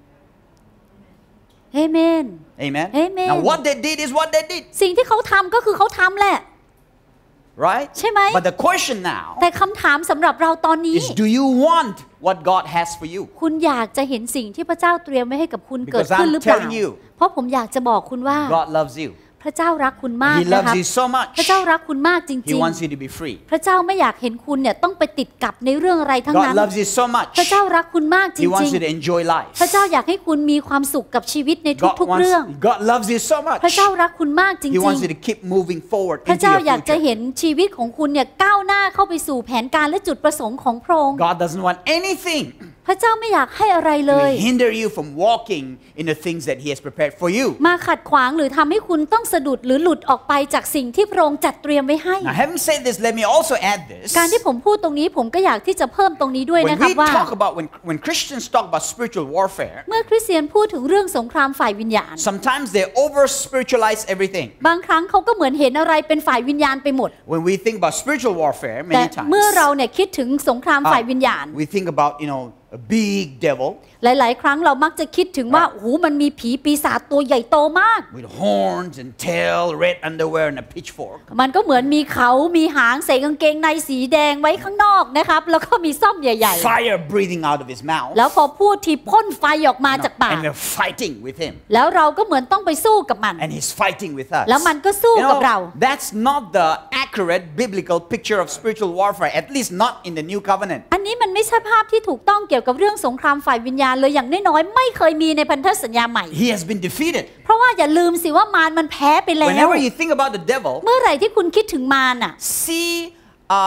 [SPEAKER 2] เอเมน
[SPEAKER 1] Amen.
[SPEAKER 2] Amen.
[SPEAKER 1] Now what they did is what they did.
[SPEAKER 2] สิ่งที่เขาทำก็คือเขาทำแหละ
[SPEAKER 1] right?
[SPEAKER 2] ใช่ไหม
[SPEAKER 1] But the question now
[SPEAKER 2] แต่คำถามสำหรับเราตอนนี้
[SPEAKER 1] is, do you want what God has for you?
[SPEAKER 2] คุณอยากจะเห็นสิ่งที่พระเจ้าเตรียมไว้ให้กับคุณเกิด
[SPEAKER 1] Because
[SPEAKER 2] ขึ้น
[SPEAKER 1] I'm
[SPEAKER 2] หรือเปล่า
[SPEAKER 1] telling you
[SPEAKER 2] เพราะผมอยากจะบอกคุณว่า
[SPEAKER 1] God loves you.
[SPEAKER 2] พระเจ้ารักคุณมาก
[SPEAKER 1] He
[SPEAKER 2] นะค
[SPEAKER 1] loves
[SPEAKER 2] รับ
[SPEAKER 1] you so much.
[SPEAKER 2] พระเจ้ารักคุณมากจ
[SPEAKER 1] He
[SPEAKER 2] ริง
[SPEAKER 1] wants you to be free.
[SPEAKER 2] ๆ พระเจ้าไม่อยากเห็นคุณเนี่ยต้องไปติดกับในเรื่องอะไรทั้งนั้น
[SPEAKER 1] God loves you so much.
[SPEAKER 2] พระเจ้ารักคุณมากจ
[SPEAKER 1] He
[SPEAKER 2] ริ
[SPEAKER 1] wants
[SPEAKER 2] ง
[SPEAKER 1] you to enjoy life.
[SPEAKER 2] ๆ พระเจ้าอยากให้คุณมีความสุขกับชีวิตใน
[SPEAKER 1] God
[SPEAKER 2] ทุกๆเรื่อง
[SPEAKER 1] wants, God loves you so much.
[SPEAKER 2] พระเจ้ารักคุณมากจ
[SPEAKER 1] He
[SPEAKER 2] ริง
[SPEAKER 1] wants you to keep moving forward
[SPEAKER 2] ๆ พระ
[SPEAKER 1] into
[SPEAKER 2] เจ้า
[SPEAKER 1] your
[SPEAKER 2] อยากจะ
[SPEAKER 1] future.
[SPEAKER 2] เห็นชีวิตของคุณเนี่ยก้าวหน้าเข้าไปสู่แผนการและจุดประสงค์ของพระองค์
[SPEAKER 1] God doesn't want anything
[SPEAKER 2] พระเจ้าไม่อยากให้อะไรเล
[SPEAKER 1] to
[SPEAKER 2] ย
[SPEAKER 1] hinder you from walking in the things that He has prepared for you.
[SPEAKER 2] มาขัดขวางหรือทำให้คุณต้องสะดุดหรือหลุดออกไปจากสิ่งที่พระองค์จัดเตรียมไว้ให้
[SPEAKER 1] Now, having said this, let me also add this.
[SPEAKER 2] การที่ผมพูดตรงนี้ผมก็อยากที่จะเพิ่มตรงนี้ด้วย
[SPEAKER 1] When
[SPEAKER 2] นะครับ
[SPEAKER 1] we
[SPEAKER 2] ว่า
[SPEAKER 1] talk about when when Christians talk about spiritual warfare,
[SPEAKER 2] เมื่อคริสเตียนพูดถึงเรื่องสงครามฝ่ายวิญญาณ
[SPEAKER 1] sometimes they over spiritualize everything.
[SPEAKER 2] บางครั้งเขาก็เหมือนเห็นอะไรเป็นฝ่ายวิญญาณไปหมด
[SPEAKER 1] When we think about spiritual warfare,
[SPEAKER 2] แต่
[SPEAKER 1] many
[SPEAKER 2] เมื่อ
[SPEAKER 1] times
[SPEAKER 2] เราเนี่ยคิดถึงสงครามฝ่ายวิญญาณ
[SPEAKER 1] we think about you know a big devil
[SPEAKER 2] หลาย ๆ ครั้งเรามักจะคิดถึงว่าโอ้โหมันมีผีปีศาจตัวใหญ่โตมาก
[SPEAKER 1] with horns and tail, red underwear, and a pitchfork.
[SPEAKER 2] มันก็เหมือนมีเขามีหางใส่กางเกงในสีแดงไว้ข้างนอกนะครับแล้วก็มีซ่อมใหญ่
[SPEAKER 1] Fire breathing out of his
[SPEAKER 2] ๆ
[SPEAKER 1] mouth.
[SPEAKER 2] แล้วพอพูดทีพ่นไฟออกมาจากปาก
[SPEAKER 1] And we're fighting with him.
[SPEAKER 2] แล้วเราก็เหมือนต้องไปสู้กับมัน
[SPEAKER 1] And he's fighting with us.
[SPEAKER 2] แล้วมันก็สู้
[SPEAKER 1] You
[SPEAKER 2] กับเรา
[SPEAKER 1] know, that's not the accurate biblical picture of spiritual warfare, at least not in the new covenant.
[SPEAKER 2] อันนี้มันไม่ใช่ภาพที่ถูกต้องเกี่ยวกับเรื่องสงครามฝ่ายวิญญาณเลยอย่างน้อยๆไม่เคยมีในพันธสัญญาใหม่
[SPEAKER 1] He has been defeated.
[SPEAKER 2] เพราะว่าอย่าลืมสิว่ามารมันแพ้ไปแล้ว
[SPEAKER 1] Whenever you think about the devil,
[SPEAKER 2] เมื่อไหร่ที่คุณคิดถึงมารน่ะ
[SPEAKER 1] see a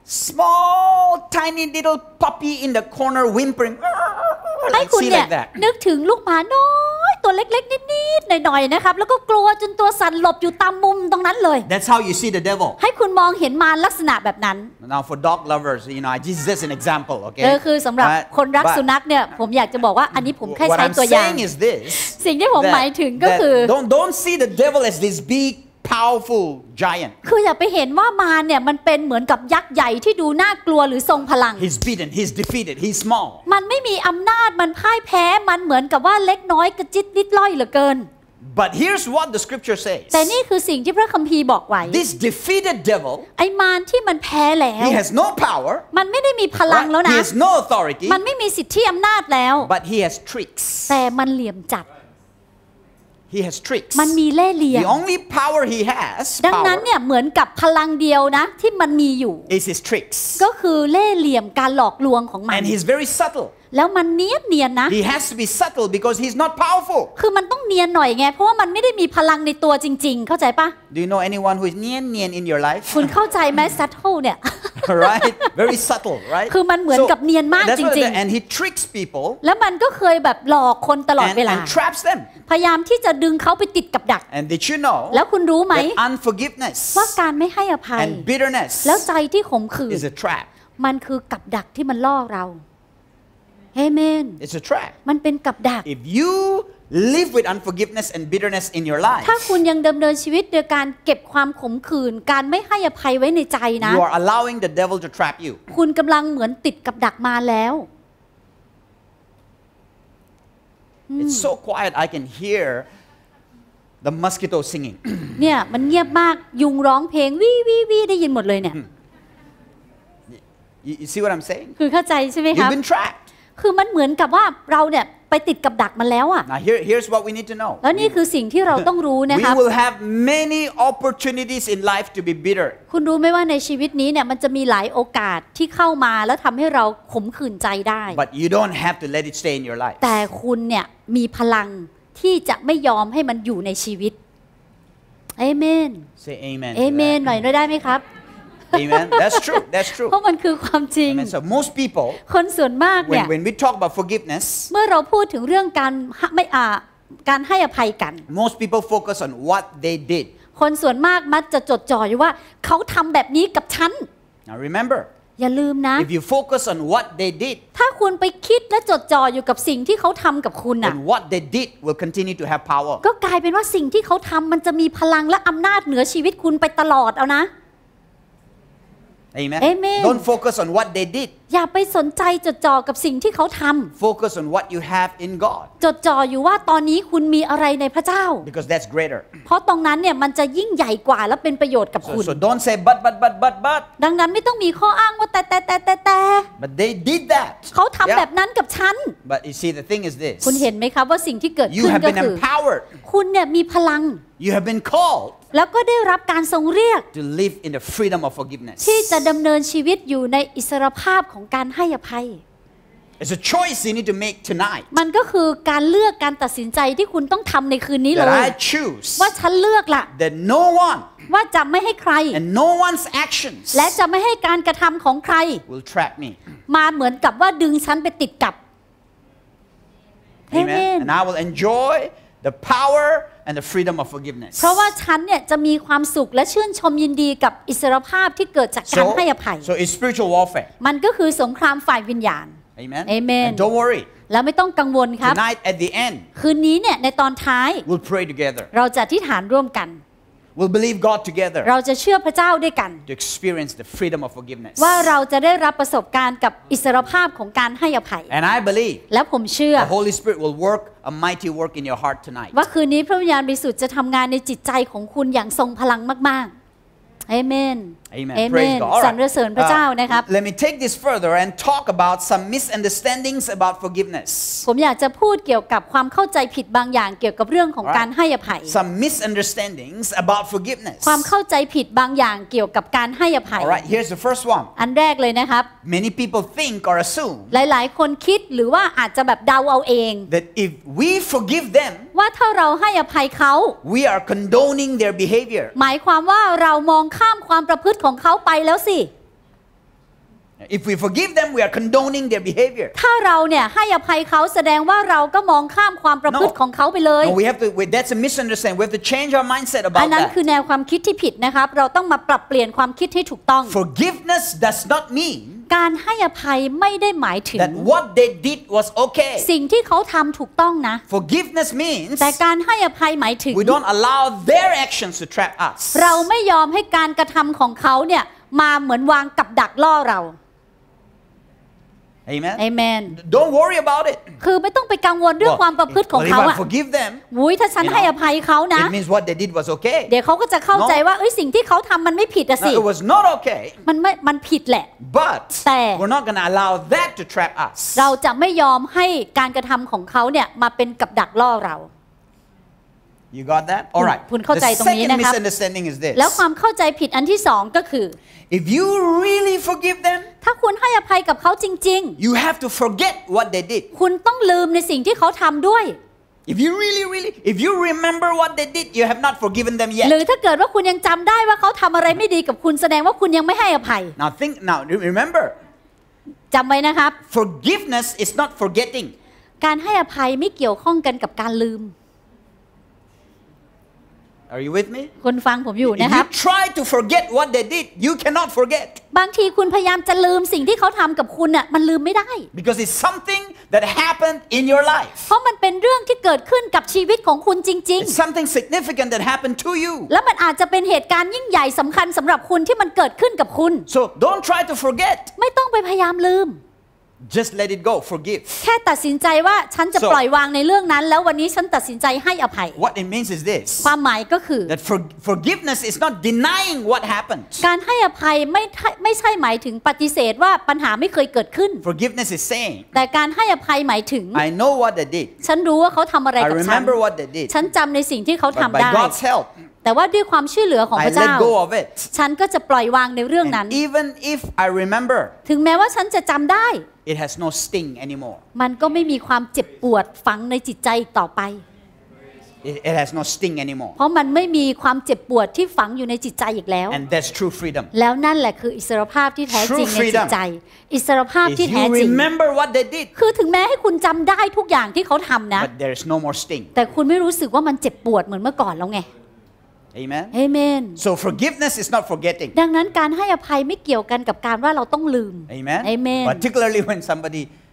[SPEAKER 1] small, tiny little puppy in the corner whimpering.
[SPEAKER 2] ให้
[SPEAKER 1] Like,
[SPEAKER 2] คุณ
[SPEAKER 1] see
[SPEAKER 2] เนี่ย
[SPEAKER 1] like that.
[SPEAKER 2] นึกถึงลูกหมาน้อยตัวเล็กๆนิดๆหน่อยๆนะครับแล้วก็กลัวจนตัวสั่นหลบอยู่ตามมุมตรงนั้นเลย
[SPEAKER 1] That's how you see the devil.
[SPEAKER 2] ให้คุณมองเห็นมารลักษณะแบบนั้น
[SPEAKER 1] Now, for dog lovers, you know, this is just an example, okay?
[SPEAKER 2] เออคือสำหรับ
[SPEAKER 1] But-
[SPEAKER 2] คนรัก
[SPEAKER 1] but
[SPEAKER 2] สุนัขเนี่ยผมอยากจะบอกว่าอันนี้ผมแค่
[SPEAKER 1] what
[SPEAKER 2] ใช้
[SPEAKER 1] I'm
[SPEAKER 2] ตัวอย่าง
[SPEAKER 1] saying is this:
[SPEAKER 2] สิ่งที่ผมหมายถึงก็
[SPEAKER 1] that
[SPEAKER 2] คือ
[SPEAKER 1] don't don't see the devil as this big, powerful giant.
[SPEAKER 2] คืออย่าไปเห็นว่ามารเนี่ยมันเป็นเหมือนกับยักษ์ใหญ่ที่ดูน่ากลัวหรือทรงพลัง
[SPEAKER 1] He's beaten. He's defeated. He's small.
[SPEAKER 2] มันไม่มีอำนาจมันพ่ายแพ้มันเหมือนกับว่าเล็กน้อยกระจิตลิดล่อยเหลือเกิน
[SPEAKER 1] But here's what the scripture says:
[SPEAKER 2] แต่นี่คือสิ่งที่พระคัมภีร์บอกไว้
[SPEAKER 1] this defeated devil,
[SPEAKER 2] ไอ้มารที่มันแพ้แล้ว
[SPEAKER 1] he has no power.
[SPEAKER 2] มันไม่ได้มีพลัง
[SPEAKER 1] Right?
[SPEAKER 2] แล้ว
[SPEAKER 1] He
[SPEAKER 2] นะ
[SPEAKER 1] has no authority.
[SPEAKER 2] มันไม่มีสิทธิอำนาจแล้ว
[SPEAKER 1] But he has tricks.
[SPEAKER 2] แต่มันเหลี่ยมจัด
[SPEAKER 1] He has tricks.
[SPEAKER 2] มันมีเล่ห์เหลี่ยม
[SPEAKER 1] The only power he has
[SPEAKER 2] ดังนั้น
[SPEAKER 1] power
[SPEAKER 2] เนี่ยเหมือนกับพลังเดียวนะที่มันมีอยู่
[SPEAKER 1] is his tricks.
[SPEAKER 2] ก็คือเล่ห์เหลี่ยมการหลอกลวงของมัน
[SPEAKER 1] And he's very subtle.
[SPEAKER 2] แล้วมันเนียนเนียนนะ
[SPEAKER 1] He has to be subtle because he's not powerful.
[SPEAKER 2] คือมันต้องเนียนหน่อยไงเพราะว่ามันไม่ได้มีพลังในตัวจริง ๆ เข้าใจปะ
[SPEAKER 1] Do you know anyone who is nian nian in your life?
[SPEAKER 2] คุณเข้าใจไหมซัตโตเนี่ย
[SPEAKER 1] Right? Very subtle, right?
[SPEAKER 2] คือมันเหมือนกับเนียนมาก
[SPEAKER 1] that's
[SPEAKER 2] จ
[SPEAKER 1] what
[SPEAKER 2] ริง
[SPEAKER 1] the- and he tricks people
[SPEAKER 2] ๆ แล้วมันก็เคยแบบหลอกคนตลอด
[SPEAKER 1] and,
[SPEAKER 2] เวลา
[SPEAKER 1] and traps them.
[SPEAKER 2] พยายามที่จะดึงเขาไปติดกับดัก
[SPEAKER 1] And did you know
[SPEAKER 2] แล้วคุณรู้ไหม
[SPEAKER 1] that unforgiveness
[SPEAKER 2] ว่าการไม่ให้อภัย
[SPEAKER 1] and bitterness
[SPEAKER 2] แล้วใจที่ขมขื่น
[SPEAKER 1] is a trap?
[SPEAKER 2] มันคือกับดักที่มันล่อเราเอเมน
[SPEAKER 1] It's a trap.
[SPEAKER 2] มันเป็นกับดัก
[SPEAKER 1] If you live with unforgiveness and bitterness in your life,
[SPEAKER 2] ถ้าคุณยังดำเนินชีวิตโดยการเก็บความขมขื่นการไม่ให้อภัยไว้ในใจนะ
[SPEAKER 1] you are allowing the devil to trap you.
[SPEAKER 2] คุณกำลังเหมือนติดกับดักมาแล้ว
[SPEAKER 1] It's so quiet I can hear the mosquito singing.
[SPEAKER 2] เนี่ยมันเงียบมากยุงร้องเพลงวิวิวิได้ยินหมดเลยเนี่ย
[SPEAKER 1] You, you see what I'm saying?
[SPEAKER 2] คือเข้าใจใช่ไหมครับ
[SPEAKER 1] You've been trapped.
[SPEAKER 2] คือมันเหมือนกับว่าเราเนี่ยไปติดกับดักมันแล้วอะ
[SPEAKER 1] Now here, here's what we need to know.
[SPEAKER 2] แล้วนี่คือสิ่งที่เราต้องรู้นะ
[SPEAKER 1] We
[SPEAKER 2] ครับ
[SPEAKER 1] will have many opportunities in life to be bitter.
[SPEAKER 2] คุณรู้ไหมว่าในชีวิตนี้เนี่ยมันจะมีหลายโอกาสที่เข้ามาแล้วทำให้เราขมขื่นใจได้
[SPEAKER 1] But you don't have to let it stay in your life.
[SPEAKER 2] แต่คุณเนี่ยมีพลังที่จะไม่ยอมให้มันอยู่ในชีวิตเอเมน
[SPEAKER 1] Say amen.
[SPEAKER 2] เอ
[SPEAKER 1] to
[SPEAKER 2] เมน
[SPEAKER 1] that.
[SPEAKER 2] หน่อยได้ไหมครับ
[SPEAKER 1] Amen. That's true. That's
[SPEAKER 2] เพ
[SPEAKER 1] true.
[SPEAKER 2] ราะมันคือความจริง
[SPEAKER 1] Amen. So most people,
[SPEAKER 2] คนส่วนมากเนี่
[SPEAKER 1] when,
[SPEAKER 2] ย
[SPEAKER 1] when we talk about forgiveness,
[SPEAKER 2] เมื่อเราพูดถึงเรื่องการไม่อ่าการให้อภัยกัน
[SPEAKER 1] most people focus on what they did.
[SPEAKER 2] คนส่วนมากมักจะจดจ่ออยู่ว่าเขาทำแบบนี้กับฉัน
[SPEAKER 1] Now remember,
[SPEAKER 2] อย่าลืมนะ
[SPEAKER 1] if you focus on what they did,
[SPEAKER 2] ถ้าคุณไปคิดและจดจ่ออยู่กับสิ่งที่เขาทำกับคุณน่ะ
[SPEAKER 1] then what they did will continue to have power.
[SPEAKER 2] ก็กลายเป็นว่าสิ่งที่เขาทำมันจะมีพลังและอำนาจเหนือชีวิตคุณไปตลอดเอานะ
[SPEAKER 1] Amen.
[SPEAKER 2] Amen.
[SPEAKER 1] Don't focus on what they did.
[SPEAKER 2] อย่าไปสนใจจดจ่อกับสิ่งที่เขาทำ
[SPEAKER 1] Focus on what you have in God.
[SPEAKER 2] จดจ่ออยู่ว่าตอนนี้คุณมีอะไรในพระเจ้า
[SPEAKER 1] Because that's greater.
[SPEAKER 2] เพราะตรงนั้นเนี่ยมันจะยิ่งใหญ่กว่าและเป็นประโยชน์กับ
[SPEAKER 1] So,
[SPEAKER 2] คุณ
[SPEAKER 1] so don't say but but but but but.
[SPEAKER 2] ดังนั้นไม่ต้องมีข้ออ้างว่าแต่แต่แต่แต่แต่
[SPEAKER 1] But they did that.
[SPEAKER 2] เขาทำ
[SPEAKER 1] Yeah.
[SPEAKER 2] แบบนั้นกับฉัน
[SPEAKER 1] But you see, the thing is this.
[SPEAKER 2] คุณเห็นไหมครับว่าสิ่งที่เกิด
[SPEAKER 1] You
[SPEAKER 2] ขึ้น
[SPEAKER 1] have
[SPEAKER 2] ก็
[SPEAKER 1] been
[SPEAKER 2] คือ
[SPEAKER 1] empowered.
[SPEAKER 2] คุณเนี่ยมีพลัง
[SPEAKER 1] You have been called
[SPEAKER 2] แล้วก็ได้รับการทรงเรียก
[SPEAKER 1] to live in the freedom of forgiveness.
[SPEAKER 2] ที่จะดำเนินชีวิตอยู่ในอิสรภาพของการให้อภัย
[SPEAKER 1] It's a choice you need to make tonight.
[SPEAKER 2] มันก็คือการเลือกการตัดสินใจที่คุณต้องทำในคืนนี้เล
[SPEAKER 1] That
[SPEAKER 2] ย
[SPEAKER 1] I choose
[SPEAKER 2] ว่าฉันเลือกล่ะ
[SPEAKER 1] that no one
[SPEAKER 2] ว่าจะไม่ให้ใคร
[SPEAKER 1] and no one's actions
[SPEAKER 2] และจะไม่ให้การกระทำของใคร
[SPEAKER 1] will trap me.
[SPEAKER 2] มาเหมือนกับว่าดึงฉันไปติดกับ
[SPEAKER 1] Amen. And I will enjoy the power and the freedom of forgiveness.
[SPEAKER 2] เพราะว่าฉันเนี่ยจะมีความสุขและชื่นชมยินดีกับอิสรภาพที่เกิดจากการ
[SPEAKER 1] So,
[SPEAKER 2] ให้อภัย
[SPEAKER 1] so it's spiritual warfare.
[SPEAKER 2] มันก็คือสงครามฝ่ายวิญญาณ
[SPEAKER 1] Amen.
[SPEAKER 2] Amen.
[SPEAKER 1] And don't worry.
[SPEAKER 2] แล้วไม่ต้องกังวลครับ
[SPEAKER 1] Tonight at the end,
[SPEAKER 2] คืนนี้เนี่ยในตอนท้าย
[SPEAKER 1] we'll pray together.
[SPEAKER 2] เราจะอธิษฐานร่วมกัน
[SPEAKER 1] We'll believe God together
[SPEAKER 2] เราจะเชื่อพระเจ้าด้วยกัน
[SPEAKER 1] to experience the freedom of forgiveness.
[SPEAKER 2] ว่าเราจะได้รับประสบการณ์กับอิสรภาพของการให้อภัย
[SPEAKER 1] And I believe
[SPEAKER 2] และผมเชื่อ
[SPEAKER 1] the Holy Spirit will work a mighty work in your heart tonight.
[SPEAKER 2] ว่าคืนนี้พระวิญญาณบริสุทธิ์จะทำงานในจิตใจของคุณอย่างทรงพลังมากๆเอเมน
[SPEAKER 1] Amen.
[SPEAKER 2] เอเม
[SPEAKER 1] Praise
[SPEAKER 2] น
[SPEAKER 1] God. All
[SPEAKER 2] สรรเสริญพระเจ้านะครับ
[SPEAKER 1] let me take this further and talk about some misunderstandings about forgiveness.
[SPEAKER 2] ผมอยากจะพูดเกี่ยวกับความเข้าใจผิดบางอย่างเกี่ยวกับเรื่องของการให้อภัย
[SPEAKER 1] Some misunderstandings about forgiveness.
[SPEAKER 2] ความเข้าใจผิดบางอย่างเกี่ยวกับการให้อภัย
[SPEAKER 1] All right, here's the first one.
[SPEAKER 2] อันแรกเลยนะครับ
[SPEAKER 1] Many people think or assume
[SPEAKER 2] หลายๆ คนคิดหรือว่าอาจจะแบบเดาเอาเอง
[SPEAKER 1] that if we forgive them,
[SPEAKER 2] ว่าถ้าเราให้อภัยเขา
[SPEAKER 1] we are condoning their behavior.
[SPEAKER 2] หมายความว่าเรามองข้ามความประพฤติของเขาไปแล้วสิ
[SPEAKER 1] If we forgive them, we are condoning their behavior.
[SPEAKER 2] ถ้าเราเนี่ยให้อภัยเขาแสดงว่าเราก็มองข้ามความประพฤติ
[SPEAKER 1] No.
[SPEAKER 2] ของเขาไปเลย
[SPEAKER 1] No, we have to. Wait, that's a misunderstanding. We have to change our mindset
[SPEAKER 2] อัน
[SPEAKER 1] about
[SPEAKER 2] นั้นคือ
[SPEAKER 1] that.
[SPEAKER 2] แนวความคิดที่ผิดนะครับ เราต้องมาปรับเปลี่ยนความคิดให้ถูกต้อง
[SPEAKER 1] Forgiveness does not mean
[SPEAKER 2] การให้อภัยไม่ได้หมายถึง
[SPEAKER 1] that what they did was okay.
[SPEAKER 2] สิ่งที่เขาทำถูกต้องนะ
[SPEAKER 1] Forgiveness means
[SPEAKER 2] แต่การให้อภัยหมายถึง
[SPEAKER 1] we don't allow their actions to trap us.
[SPEAKER 2] เราไม่ยอมให้การกระทำของเขาเนี่ยมาเหมือนวางกับดักล่อเรา
[SPEAKER 1] Amen.
[SPEAKER 2] Amen.
[SPEAKER 1] Don't worry about it.
[SPEAKER 2] คือไม่ต้องไปกังวลเรื่อง
[SPEAKER 1] Well,
[SPEAKER 2] ความประพฤติของ
[SPEAKER 1] well,
[SPEAKER 2] เขา
[SPEAKER 1] if
[SPEAKER 2] อะ
[SPEAKER 1] I forgive them,
[SPEAKER 2] วุ้ยถ้าฉัน
[SPEAKER 1] you know,
[SPEAKER 2] ให้อภัยเขานะ
[SPEAKER 1] it means what they did was okay.
[SPEAKER 2] เดี๋ยวเขาก็จะเข้าใจว่าเอ้ยสิ่งที่เขาทำมันไม่ผิดอะสิ
[SPEAKER 1] No, it was not okay.
[SPEAKER 2] มันไม่มันผิดแหละ
[SPEAKER 1] But
[SPEAKER 2] แต่
[SPEAKER 1] we're not going to allow that to trap us.
[SPEAKER 2] เราจะไม่ยอมให้การกระทำของเขาเนี่ยมาเป็นกับดักล่อเรา
[SPEAKER 1] You got that? All right.
[SPEAKER 2] คุณเข้าใจ
[SPEAKER 1] The
[SPEAKER 2] ตรงนี้
[SPEAKER 1] second
[SPEAKER 2] นะครับ
[SPEAKER 1] misunderstanding is this.
[SPEAKER 2] แล้วความเข้าใจผิดอันที่สองก็คือ
[SPEAKER 1] If you really forgive them,
[SPEAKER 2] ถ้าคุณให้อภัยกับเขาจริง
[SPEAKER 1] you have to forget what they did.
[SPEAKER 2] ๆ คุณต้องลืมในสิ่งที่เขาทำด้วย
[SPEAKER 1] If you really, really, if you remember what they did, you have not forgiven them
[SPEAKER 2] หรือ
[SPEAKER 1] yet.
[SPEAKER 2] ถ้าเกิดว่าคุณยังจำได้ว่าเขาทำอะไรไม่ดีกับคุณแสดงว่าคุณยังไม่ให้อภัย
[SPEAKER 1] Now think, now remember,
[SPEAKER 2] จำไว้นะครับ
[SPEAKER 1] forgiveness is not forgetting.
[SPEAKER 2] การให้อภัยไม่เกี่ยวข้องกันกับการลืม
[SPEAKER 1] Are you with me?
[SPEAKER 2] คุณฟังผมอยู่
[SPEAKER 1] If
[SPEAKER 2] นะครับ
[SPEAKER 1] you try to forget what they did, you cannot forget
[SPEAKER 2] บางทีคุณพยายามจะลืมสิ่งที่เขาทำกับคุณน่ะมันลืมไม่ได้
[SPEAKER 1] because it's something that happened in your life.
[SPEAKER 2] เพราะมันเป็นเรื่องที่เกิดขึ้นกับชีวิตของคุณจริง
[SPEAKER 1] It's something significant that happened to you.
[SPEAKER 2] ๆ และมันอาจจะเป็นเหตุการณ์ยิ่งใหญ่สำคัญสำหรับคุณที่มันเกิดขึ้นกับคุณ
[SPEAKER 1] So don't try to forget.
[SPEAKER 2] ไม่ต้องไปพยายามลืม
[SPEAKER 1] Just let it go. Forgive.
[SPEAKER 2] แค่ตัดสินใจว่าฉันจะ
[SPEAKER 1] So-
[SPEAKER 2] ปล่อยวางในเรื่องนั้น แล้ววันนี้ฉันตัดสินใจให้อภัย
[SPEAKER 1] What it means is this:
[SPEAKER 2] ความหมายก็คือ
[SPEAKER 1] that for, forgiveness is not denying what happened.
[SPEAKER 2] การให้อภัยไม่ใช่ไม่ใช่หมายถึงปฏิเสธว่าปัญหาไม่เคยเกิดขึ้น
[SPEAKER 1] Forgiveness is saying,
[SPEAKER 2] แต่การให้อภัยหมายถึง
[SPEAKER 1] I know what they did.
[SPEAKER 2] ฉันรู้ว่าเขาทำอะไร
[SPEAKER 1] I
[SPEAKER 2] กับฉัน
[SPEAKER 1] remember what they did.
[SPEAKER 2] ฉันจำในสิ่งที่เขา
[SPEAKER 1] But
[SPEAKER 2] ทำ
[SPEAKER 1] by
[SPEAKER 2] ได้
[SPEAKER 1] God's help,
[SPEAKER 2] แต่ว่าด้วยความช่วยเหลือของพ
[SPEAKER 1] I
[SPEAKER 2] ระเจ้า
[SPEAKER 1] let go of it.
[SPEAKER 2] ฉันก็จะปล่อยวางในเรื่องนั้น
[SPEAKER 1] And even if I remember,
[SPEAKER 2] ถึงแม้ว่าฉันจะจำได้
[SPEAKER 1] it has no sting anymore.
[SPEAKER 2] มันก็ไม่มีความเจ็บปวดฝังในจิตใจอีกต่อไป
[SPEAKER 1] It, it has no sting anymore.
[SPEAKER 2] เพราะมันไม่มีความเจ็บปวดที่ฝังอยู่ในจิตใจอีกแล้ว
[SPEAKER 1] And that's true freedom.
[SPEAKER 2] แล้วนั่นแหละคืออิสรภาพที่แท้จริง
[SPEAKER 1] True
[SPEAKER 2] ในจิตใจ อิสรภาพ
[SPEAKER 1] Is
[SPEAKER 2] ที่แท้
[SPEAKER 1] you
[SPEAKER 2] จริง
[SPEAKER 1] remember what they did,
[SPEAKER 2] คือถึงแม้ให้คุณจำได้ทุกอย่างที่เขาทำนะ
[SPEAKER 1] but there is no more sting.
[SPEAKER 2] แต่คุณไม่รู้สึกว่ามันเจ็บปวดเหมือนเมื่อก่อนแล้วไง
[SPEAKER 1] Amen.
[SPEAKER 2] เอเมน
[SPEAKER 1] So forgiveness is not forgetting.
[SPEAKER 2] ดังนั้นการให้อภัยไม่เกี่ยวกันกับการว่าเราต้องลืม
[SPEAKER 1] Amen.
[SPEAKER 2] Amen.
[SPEAKER 1] Particularly when somebody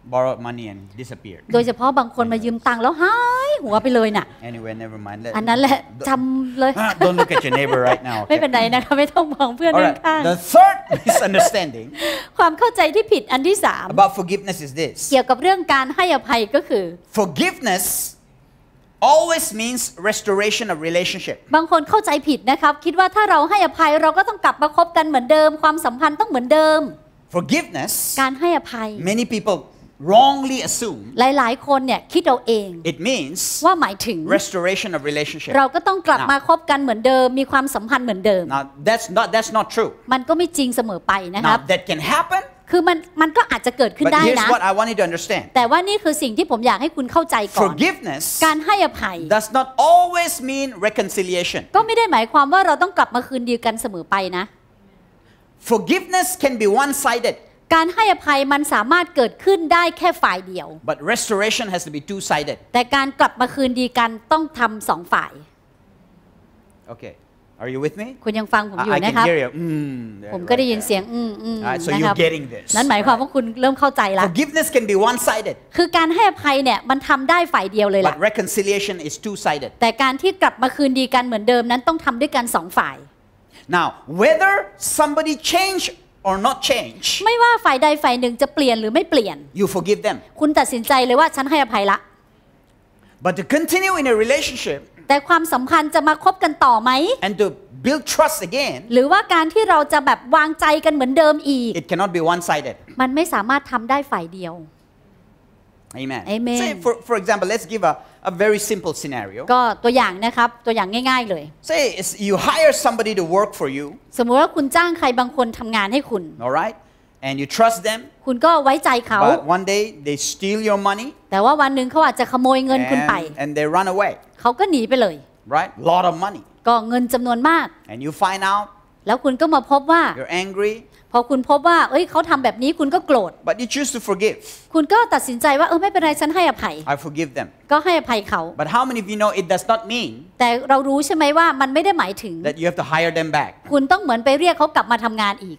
[SPEAKER 1] borrowed money and disappeared.
[SPEAKER 2] โดยเฉพาะบางคนมายืมตังค์แล้วหายหัวไปเลยน่ะ
[SPEAKER 1] Anyway, never mind.
[SPEAKER 2] อันนั้นแหละจำเลย
[SPEAKER 1] Don't look at your neighbor right now.
[SPEAKER 2] ไม่เป็นไรนะคะไม่ต้องมองเพื่อน
[SPEAKER 1] All
[SPEAKER 2] ข้าง
[SPEAKER 1] right. The third misunderstanding
[SPEAKER 2] ๆความเข้าใจที่ผิดอันที่สาม
[SPEAKER 1] about forgiveness is this.
[SPEAKER 2] เกี่ยวกับเรื่องการให้อภัยก็คือ
[SPEAKER 1] Forgiveness always means restoration of relationship.
[SPEAKER 2] บางคนเข้าใจผิดนะครับคิดว่าถ้าเราให้อภัยเราก็ต้องกลับมาคบกันเหมือนเดิมความสัมพันธ์ต้องเหมือนเดิม
[SPEAKER 1] Forgiveness,
[SPEAKER 2] การให้อภัย
[SPEAKER 1] many people wrongly assume
[SPEAKER 2] หลายๆคนเนี่ยคิดเอาเอง
[SPEAKER 1] it means
[SPEAKER 2] ว่าหมายถึง
[SPEAKER 1] restoration of relationship.
[SPEAKER 2] เราก็ต้องกลับมาคบกันเหมือนเดิมมีความสัมพันธ์เหมือนเดิม
[SPEAKER 1] Now that's not that's not true.
[SPEAKER 2] มันก็ไม่จริงเสมอไปนะครับ
[SPEAKER 1] Now that can happen,
[SPEAKER 2] คือมันมันก็อาจจะเกิดขึ้น
[SPEAKER 1] but
[SPEAKER 2] ได้
[SPEAKER 1] here's
[SPEAKER 2] นะ
[SPEAKER 1] what I want you to understand.
[SPEAKER 2] แต่ว่านี่คือสิ่งที่ผมอยากให้คุณเข้าใจก่อน
[SPEAKER 1] Forgiveness
[SPEAKER 2] การให้อภัย
[SPEAKER 1] does not always mean reconciliation.
[SPEAKER 2] ก็ไม่ได้หมายความว่าเราต้องกลับมาคืนดีกันเสมอไปนะ
[SPEAKER 1] Forgiveness can be one-sided,
[SPEAKER 2] การให้อภัยมันสามารถเกิดขึ้นได้แค่ฝ่ายเดียว
[SPEAKER 1] but restoration has to be two-sided.
[SPEAKER 2] แต่การกลับมาคืนดีกันต้องทำสองฝ่าย
[SPEAKER 1] Okay, are you with me?
[SPEAKER 2] คุณยังฟังผมอยู่
[SPEAKER 1] I, I
[SPEAKER 2] นะ
[SPEAKER 1] can
[SPEAKER 2] ครับ
[SPEAKER 1] hear you. Mm, there,
[SPEAKER 2] ผมก็ได้
[SPEAKER 1] right
[SPEAKER 2] ยิน
[SPEAKER 1] there.
[SPEAKER 2] เสียงอืมอืม
[SPEAKER 1] Alright, so
[SPEAKER 2] นะครับ
[SPEAKER 1] you're getting this.
[SPEAKER 2] นั่นหมายความว่าคุณเริ่มเข้าใจละ
[SPEAKER 1] Forgiveness can be one-sided,
[SPEAKER 2] คือการให้อภัยเนี่ยมันทำได้ฝ่ายเดียวเลยล่ะ
[SPEAKER 1] but reconciliation is two-sided.
[SPEAKER 2] แต่การที่กลับมาคืนดีกันเหมือนเดิมนั้นต้องทำด้วยกันสองฝ่าย
[SPEAKER 1] Now, whether somebody change or not change,
[SPEAKER 2] ไม่ว่าฝ่ายใดฝ่ายหนึ่งจะเปลี่ยนหรือไม่เปลี่ยน
[SPEAKER 1] you forgive them.
[SPEAKER 2] คุณตัดสินใจเลยว่าฉันให้อภัยละ
[SPEAKER 1] But to continue in a relationship
[SPEAKER 2] แต่ความสัมพันธ์จะมาคบกันต่อไหม
[SPEAKER 1] and to build trust again,
[SPEAKER 2] หรือว่าการที่เราจะแบบวางใจกันเหมือนเดิมอีก
[SPEAKER 1] it cannot be one-sided.
[SPEAKER 2] มันไม่สามารถทำได้ฝ่ายเดียว
[SPEAKER 1] Amen.
[SPEAKER 2] Amen.
[SPEAKER 1] Say, for, for example, let's give a, a very simple scenario.
[SPEAKER 2] ก็ตัวอย่างนะครับตัวอย่างง่ายๆเลย
[SPEAKER 1] Say it's- you hire somebody to work for you,
[SPEAKER 2] สมมุติว่าคุณจ้างใครบางคนทำงานให้คุณ
[SPEAKER 1] all right? And you trust them,
[SPEAKER 2] คุณก็ไว้ใจเขา
[SPEAKER 1] but one day they steal your money
[SPEAKER 2] แต่ว่าวันหนึ่งเขาอาจจะขโมยเงินคุณไป
[SPEAKER 1] and, and they run away,
[SPEAKER 2] เขาก็หนีไปเลย
[SPEAKER 1] right? Lot of money.
[SPEAKER 2] ก็เงินจำนวนมาก
[SPEAKER 1] And you find out,
[SPEAKER 2] แล้วคุณก็มาพบว่า
[SPEAKER 1] you're angry,
[SPEAKER 2] พอคุณพบว่าเอ้ยเขาทำแบบนี้คุณก็โกรธ
[SPEAKER 1] but you choose to forgive.
[SPEAKER 2] คุณก็ตัดสินใจว่าเออไม่เป็นไรฉันให้อภัย
[SPEAKER 1] I forgive them.
[SPEAKER 2] ก็ให้อภัยเขา
[SPEAKER 1] But how many of you know it does not mean
[SPEAKER 2] แต่เรารู้ใช่ไหมว่ามันไม่ได้หมายถึง
[SPEAKER 1] that you have to hire them back?
[SPEAKER 2] คุณต้องเหมือนไปเรียกเขากลับมาทำงานอีก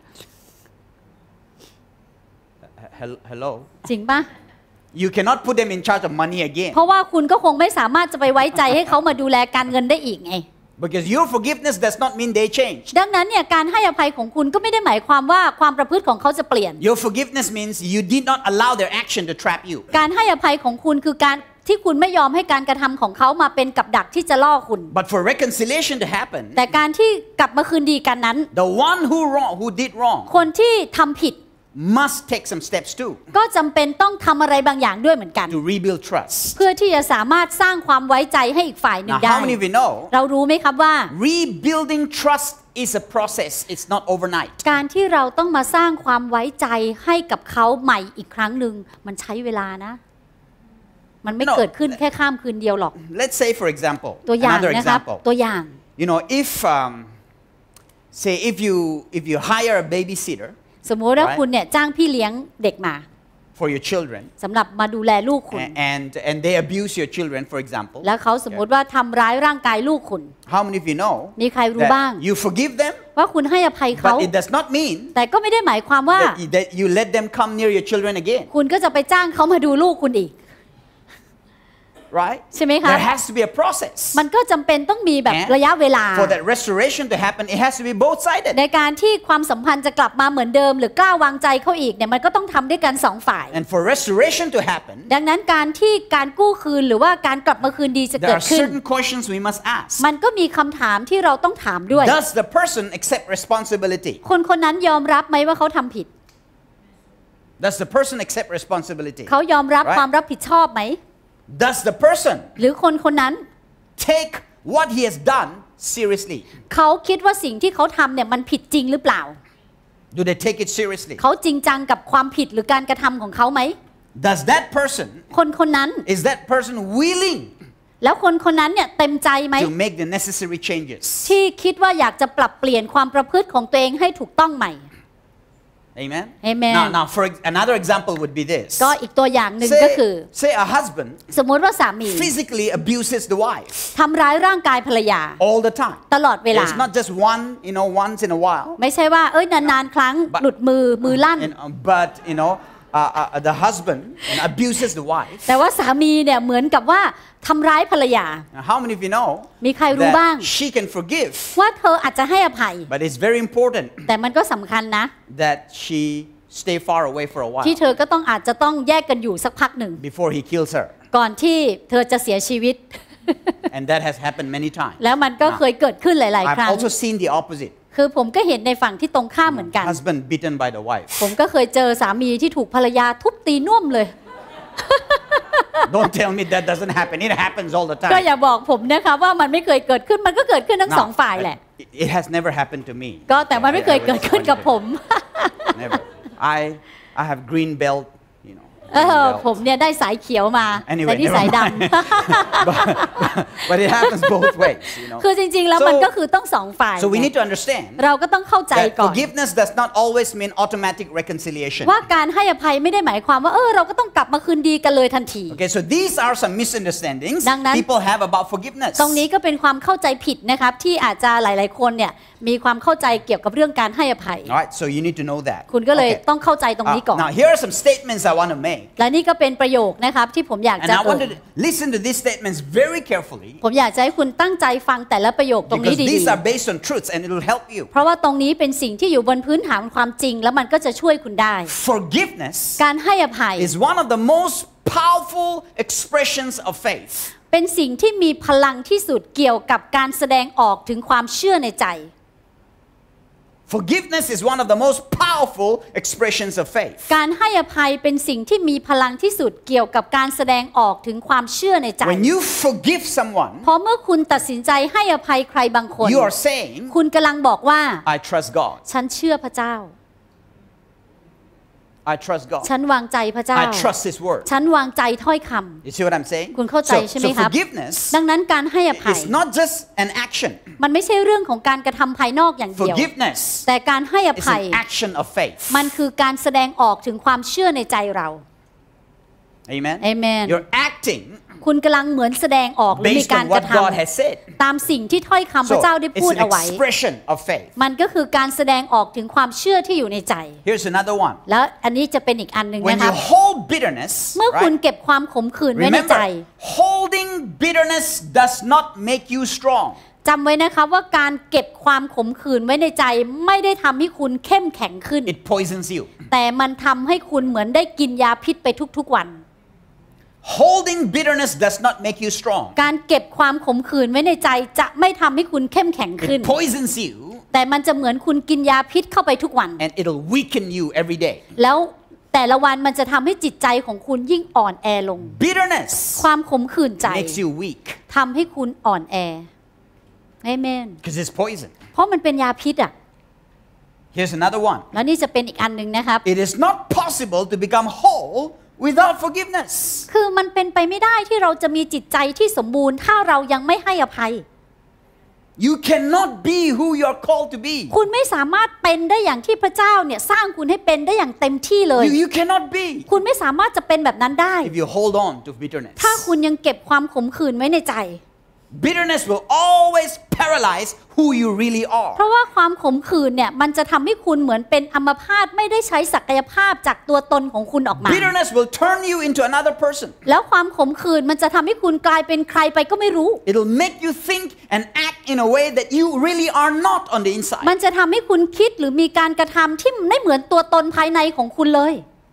[SPEAKER 1] Hel- Hello?
[SPEAKER 2] จริงปะ
[SPEAKER 1] You cannot put them in charge of money again.
[SPEAKER 2] เพราะว่าคุณก็คงไม่สามารถจะไปไว้ใจให้เขามาดูแลการเงินได้อีกไง
[SPEAKER 1] Because your forgiveness does not mean they change.
[SPEAKER 2] ดังนั้นเนี่ยการให้อภัยของคุณก็ไม่ได้หมายความว่าความประพฤติของเขาจะเปลี่ยน
[SPEAKER 1] Your forgiveness means you did not allow their action to trap you.
[SPEAKER 2] การให้อภัยของคุณคือการที่คุณไม่ยอมให้การกระทำของเขามาเป็นกับดักที่จะล่อคุณ
[SPEAKER 1] But for reconciliation to happen,
[SPEAKER 2] แต่การที่กลับมาคืนดีกันนั้น
[SPEAKER 1] the one who wrong, who did wrong,
[SPEAKER 2] คนที่ทำผิด
[SPEAKER 1] must take some steps too
[SPEAKER 2] ก็จำเป็นต้องทำอะไรบางอย่างด้วยเหมือนกัน
[SPEAKER 1] to rebuild trust.
[SPEAKER 2] เพื่อที่จะสามารถสร้างความไว้ใจให้อีกฝ่ายหนึ่ง
[SPEAKER 1] Now,
[SPEAKER 2] ได้
[SPEAKER 1] how many of you know
[SPEAKER 2] เรารู้ไหมครับว่า
[SPEAKER 1] rebuilding trust is a process? It's not overnight.
[SPEAKER 2] การที่เราต้องมาสร้างความไว้ใจให้กับเขาใหม่อีกครั้งหนึ่งมันใช้เวลานะ มันไม่
[SPEAKER 1] No.
[SPEAKER 2] เกิดขึ้นแค่ข้ามคืนเดียวหรอก
[SPEAKER 1] Let's say, for example,
[SPEAKER 2] ตัวอย่าง
[SPEAKER 1] another
[SPEAKER 2] นะครับ
[SPEAKER 1] example.
[SPEAKER 2] ตัวอย่าง
[SPEAKER 1] You know, if um, say if you if you hire a babysitter
[SPEAKER 2] สมมติว่า
[SPEAKER 1] Right.
[SPEAKER 2] คุณเนี่ยจ้างพี่เลี้ยงเด็กมา
[SPEAKER 1] for your children
[SPEAKER 2] สำหรับมาดูแลลูกคุณ
[SPEAKER 1] a- and and they abuse your children, for example,
[SPEAKER 2] แล้วเขาสมมติว่าทำร้ายร่างกายลูกคุณ
[SPEAKER 1] how many of you know
[SPEAKER 2] มีใครรู้บ้าง
[SPEAKER 1] that you forgive them,
[SPEAKER 2] ว่าคุณให้อภัยเขา
[SPEAKER 1] but it does not mean
[SPEAKER 2] แต่ก็ไม่ได้หมายความว่า
[SPEAKER 1] that you, that you let them come near your children again,
[SPEAKER 2] คุณก็จะไปจ้างเขามาดูลูกคุณอีก
[SPEAKER 1] right?
[SPEAKER 2] ใช่ไหมคะ
[SPEAKER 1] There has to be a process.
[SPEAKER 2] มันก็จำเป็นต้องมีแบบ
[SPEAKER 1] And
[SPEAKER 2] ระยะเวลา
[SPEAKER 1] For that restoration to happen, it has to be both-sided.
[SPEAKER 2] ในการที่ความสัมพันธ์จะกลับมาเหมือนเดิม หรือกล้าวางใจเขาอีกเนี่ยมันก็ต้องทำด้วยกันสองฝ่าย
[SPEAKER 1] And for restoration to happen,
[SPEAKER 2] ดังนั้นการที่การกู้คืนหรือว่าการกลับมาคืนดีจะ
[SPEAKER 1] there
[SPEAKER 2] เกิด
[SPEAKER 1] are
[SPEAKER 2] ขึ้น
[SPEAKER 1] certain questions we must ask.
[SPEAKER 2] มันก็มีคำถามที่เราต้องถามด้วย
[SPEAKER 1] Does the person accept responsibility?
[SPEAKER 2] คนคนนั้นยอมรับไหมว่าเขาทำผิด
[SPEAKER 1] Does the person accept responsibility?
[SPEAKER 2] เขายอมรับ
[SPEAKER 1] Right.
[SPEAKER 2] ความรับผิดชอบไหม
[SPEAKER 1] Does the person
[SPEAKER 2] หรือคนคนนั้น
[SPEAKER 1] take what he has done seriously?
[SPEAKER 2] เขาคิดว่าสิ่งที่เขาทำเนี่ยมันผิดจริงหรือเปล่า
[SPEAKER 1] Do they take it seriously?
[SPEAKER 2] เขาจริงจังกับความผิดหรือการกระทำของเขาไหม
[SPEAKER 1] Does that person,
[SPEAKER 2] คนคนนั้น
[SPEAKER 1] is that person willing
[SPEAKER 2] แล้วคนคนนั้นเนี่ยเต็มใจไหม
[SPEAKER 1] to make the necessary changes?
[SPEAKER 2] ที่คิดว่าอยากจะปรับเปลี่ยนความประพฤติของตัวเองให้ถูกต้องใหม่
[SPEAKER 1] Amen?
[SPEAKER 2] Amen.
[SPEAKER 1] Now, now for ex- another example would be this.
[SPEAKER 2] ก็อีกตัวอย่างหนึ่งก็คือ
[SPEAKER 1] Say, say a husband
[SPEAKER 2] สมมติว่าสามี
[SPEAKER 1] physically abuses the wife
[SPEAKER 2] ทำร้ายร่างกายภรรยา
[SPEAKER 1] all the time.
[SPEAKER 2] ตลอดเวลา
[SPEAKER 1] It's not just one, you know, once in a while.
[SPEAKER 2] ไม่ใช่ว่าเอ้ยนานๆครั้ง
[SPEAKER 1] But-
[SPEAKER 2] หลุดมือมือลั่น
[SPEAKER 1] And, uh, but, you know, uh, uh, the husband abuses the wife
[SPEAKER 2] แต่ว่าสามีเนี่ยเหมือนกับว่าทำร้ายภรรยา
[SPEAKER 1] how many of you know
[SPEAKER 2] มีใครรู้บ้าง
[SPEAKER 1] that she can forgive
[SPEAKER 2] ว่าเธออาจจะให้อภัย
[SPEAKER 1] but it's very important
[SPEAKER 2] แต่มันก็สำคัญนะ
[SPEAKER 1] that she stay far away for a while
[SPEAKER 2] ที่เธอก็ต้องอาจจะต้องแยกกันอยู่สักพักหนึ่ง
[SPEAKER 1] before he kills her
[SPEAKER 2] ก่อนที่เธอจะเสียชีวิต
[SPEAKER 1] and that has happened many times
[SPEAKER 2] แล้วมันก็เคยเกิดขึ้นหลายๆ ครั้ง
[SPEAKER 1] I've also seen the opposite
[SPEAKER 2] คือผมก็เห็นในฝั่งที่ตรงข้ามเหมือนกัน
[SPEAKER 1] husband beaten by the wife
[SPEAKER 2] ผมก็เคยเจอสามีที่ถูกภรรยาทุบตีน่วมเลย
[SPEAKER 1] don't tell me that doesn't happen it happens all the time
[SPEAKER 2] ก็อย่าบอกผมนะคะว่ามันไม่เคยเกิดขึ้นมันก็เกิดขึ้นทั้งสองฝ่ายแหละ
[SPEAKER 1] it has never happened to me
[SPEAKER 2] ก็แต่มันไม่เคยเกิดขึ้นกับผม
[SPEAKER 1] never I I have green belt you know
[SPEAKER 2] เออผมเนี่ยได้สายเขียวมา
[SPEAKER 1] Anyway,
[SPEAKER 2] แต่นี่สายด
[SPEAKER 1] but, but it happens both ways you know
[SPEAKER 2] ำ คือจริงๆแล้ว
[SPEAKER 1] So-
[SPEAKER 2] มันก็คือต้องสองฝ่าย
[SPEAKER 1] so we need to understand
[SPEAKER 2] เราก็ต้องเข้าใจ
[SPEAKER 1] that
[SPEAKER 2] ก่อน
[SPEAKER 1] forgiveness does not always mean automatic reconciliation
[SPEAKER 2] ว่าการให้อภัยไม่ได้หมายความว่าเออเราก็ต้องกลับมาคืนดีกันเลยทันที
[SPEAKER 1] okay so these are some misunderstandings
[SPEAKER 2] ดังนั้น
[SPEAKER 1] people have about forgiveness
[SPEAKER 2] ตรงนี้ก็เป็นความเข้าใจผิดนะครับที่อาจจะหลายๆคนเนี่ยมีความเข้าใจเกี่ยวกับเรื่องการให้อภัย
[SPEAKER 1] alright so you need to know that
[SPEAKER 2] คุณก็เลย
[SPEAKER 1] Okay.
[SPEAKER 2] ต้องเข้าใจตรงนี้ก่อน
[SPEAKER 1] Uh, now here are some statements I want to make
[SPEAKER 2] และนี่ก็เป็นประโยคนะครับที่ผมอยาก
[SPEAKER 1] and
[SPEAKER 2] จะ
[SPEAKER 1] I
[SPEAKER 2] เอ่
[SPEAKER 1] want
[SPEAKER 2] ย
[SPEAKER 1] you to listen to these statements very carefully
[SPEAKER 2] ผมอยากจะให้คุณตั้งใจฟังแต่ละประโยคตรงนี้
[SPEAKER 1] because
[SPEAKER 2] ดี
[SPEAKER 1] these are based on truths and it will help you
[SPEAKER 2] ๆ เพราะว่าตรงนี้เป็นสิ่งที่อยู่บนพื้นฐานความจริง แล้วมันก็จะช่วยคุณได้
[SPEAKER 1] forgiveness
[SPEAKER 2] การให้อภัย
[SPEAKER 1] is one of the most powerful expressions of faith
[SPEAKER 2] เป็นสิ่งที่มีพลังที่สุดเกี่ยวกับการแสดงออกถึงความเชื่อในใจ
[SPEAKER 1] Forgiveness is one of the most powerful expressions of faith.
[SPEAKER 2] การให้อภัยเป็นสิ่งที่มีพลังที่สุดเกี่ยวกับการแสดงออกถึงความเชื่อในใจ
[SPEAKER 1] When you forgive someone,
[SPEAKER 2] เพราะเมื่อคุณตัดสินใจให้อภัยใครบางคน
[SPEAKER 1] you are saying,
[SPEAKER 2] คุณกำลังบอกว่า
[SPEAKER 1] I trust God.
[SPEAKER 2] ฉันเชื่อพระเจ้า
[SPEAKER 1] I trust God.
[SPEAKER 2] ฉันวางใจพระเจ้า
[SPEAKER 1] I trust His word.
[SPEAKER 2] ฉันวางใจถ้อยค
[SPEAKER 1] You see what I'm saying?
[SPEAKER 2] ำคุณเข้าใจ
[SPEAKER 1] So,
[SPEAKER 2] ใช่ไหม
[SPEAKER 1] so
[SPEAKER 2] ครับ
[SPEAKER 1] forgiveness
[SPEAKER 2] ดังนั้นการให้อภัย
[SPEAKER 1] is not just an action.
[SPEAKER 2] มันไม่ใช่เรื่องของการกระทำภายนอกอย่างเดียว
[SPEAKER 1] Forgiveness
[SPEAKER 2] แต่การให้อ
[SPEAKER 1] is
[SPEAKER 2] ภัย
[SPEAKER 1] an action of faith.
[SPEAKER 2] มันคือการแสดงออกถึงความเชื่อในใจเรา
[SPEAKER 1] Amen?
[SPEAKER 2] Amen.
[SPEAKER 1] You're acting
[SPEAKER 2] คุณกำลังเหมือนแสดงออกหรือมี
[SPEAKER 1] based
[SPEAKER 2] การ
[SPEAKER 1] on
[SPEAKER 2] กระ
[SPEAKER 1] what
[SPEAKER 2] ท
[SPEAKER 1] God has said.
[SPEAKER 2] ำตามสิ่งที่ถ้อยคำพ
[SPEAKER 1] So
[SPEAKER 2] ระเจ้าได้พูด
[SPEAKER 1] it's
[SPEAKER 2] เอา
[SPEAKER 1] an
[SPEAKER 2] ไว้
[SPEAKER 1] expression of faith.
[SPEAKER 2] มันก็คือการแสดงออกถึงความเชื่อที่อยู่ในใจ
[SPEAKER 1] Here's another one.
[SPEAKER 2] แล้วอันนี้จะเป็นอีกอันหนึ่ง
[SPEAKER 1] When
[SPEAKER 2] นะครั
[SPEAKER 1] you
[SPEAKER 2] บ
[SPEAKER 1] hold bitterness,
[SPEAKER 2] เมื่อคุณ
[SPEAKER 1] right?
[SPEAKER 2] เก็บความขมขื่นไว้ในใจ
[SPEAKER 1] Remember, holding bitterness does not make you strong.
[SPEAKER 2] จำไว้นะครับว่าการเก็บความขมขื่นไว้ในใจไม่ได้ทำให้คุณเข้มแข็งขึ้น
[SPEAKER 1] It poisons you.
[SPEAKER 2] แต่มันทำให้คุณเหมือนได้กินยาพิษไปทุกๆวัน
[SPEAKER 1] Holding bitterness does not make you strong.
[SPEAKER 2] การเก็บความขมขื่นไว้ในใจจะไม่ทำให้คุณเข้มแข็งขึ้น
[SPEAKER 1] It poisons you
[SPEAKER 2] แต่มันจะเหมือนคุณกินยาพิษเข้าไปทุกวัน
[SPEAKER 1] and it'll weaken you every day.
[SPEAKER 2] แล้วแต่ละวันมันจะทำให้จิตใจของคุณยิ่งอ่อนแอลง
[SPEAKER 1] Bitterness
[SPEAKER 2] ความขมขื่นใจ
[SPEAKER 1] makes you weak
[SPEAKER 2] ทำให้คุณอ่อนแอเอเมน
[SPEAKER 1] because it's poison.
[SPEAKER 2] เพราะมันเป็นยาพิษอ่ะ
[SPEAKER 1] Here's another one.
[SPEAKER 2] แล้วนี่จะเป็นอีกอันหนึ่งนะครับ
[SPEAKER 1] It is not possible to become whole without forgiveness.
[SPEAKER 2] คือมันเป็นไปไม่ได้ที่เราจะมีจิตใจที่สมบูรณ์ถ้าเรายังไม่ให้อภัย
[SPEAKER 1] You cannot be who you're called to be.
[SPEAKER 2] คุณไม่สามารถเป็นได้อย่างที่พระเจ้าเนี่ยสร้างคุณให้เป็นได้อย่างเต็มที่เลย
[SPEAKER 1] You, you cannot be
[SPEAKER 2] คุณไม่สามารถจะเป็นแบบนั้นได้
[SPEAKER 1] if you hold on to bitterness.
[SPEAKER 2] ถ้าคุณยังเก็บความขมขื่นไว้ในใจ
[SPEAKER 1] Bitterness will always paralyze who you really
[SPEAKER 2] เพ
[SPEAKER 1] are.
[SPEAKER 2] ราะว่าความขมขื่นเนี่ยมันจะทำให้คุณเหมือนเป็นอัมพาตไม่ได้ใช้ศักยภาพจากตัวตนของคุณออกมา
[SPEAKER 1] Bitterness will turn you into another person.
[SPEAKER 2] แล้วความขมขื่นมันจะทำให้คุณกลายเป็นใครไปก็ไม่รู้
[SPEAKER 1] It'll make you think and act in a way that you really are not on the
[SPEAKER 2] มัน
[SPEAKER 1] inside.
[SPEAKER 2] จะทำให้คุณคิดหรือมีการกระทำที่ไม่เหมือนตัวตนภายในของคุณเลย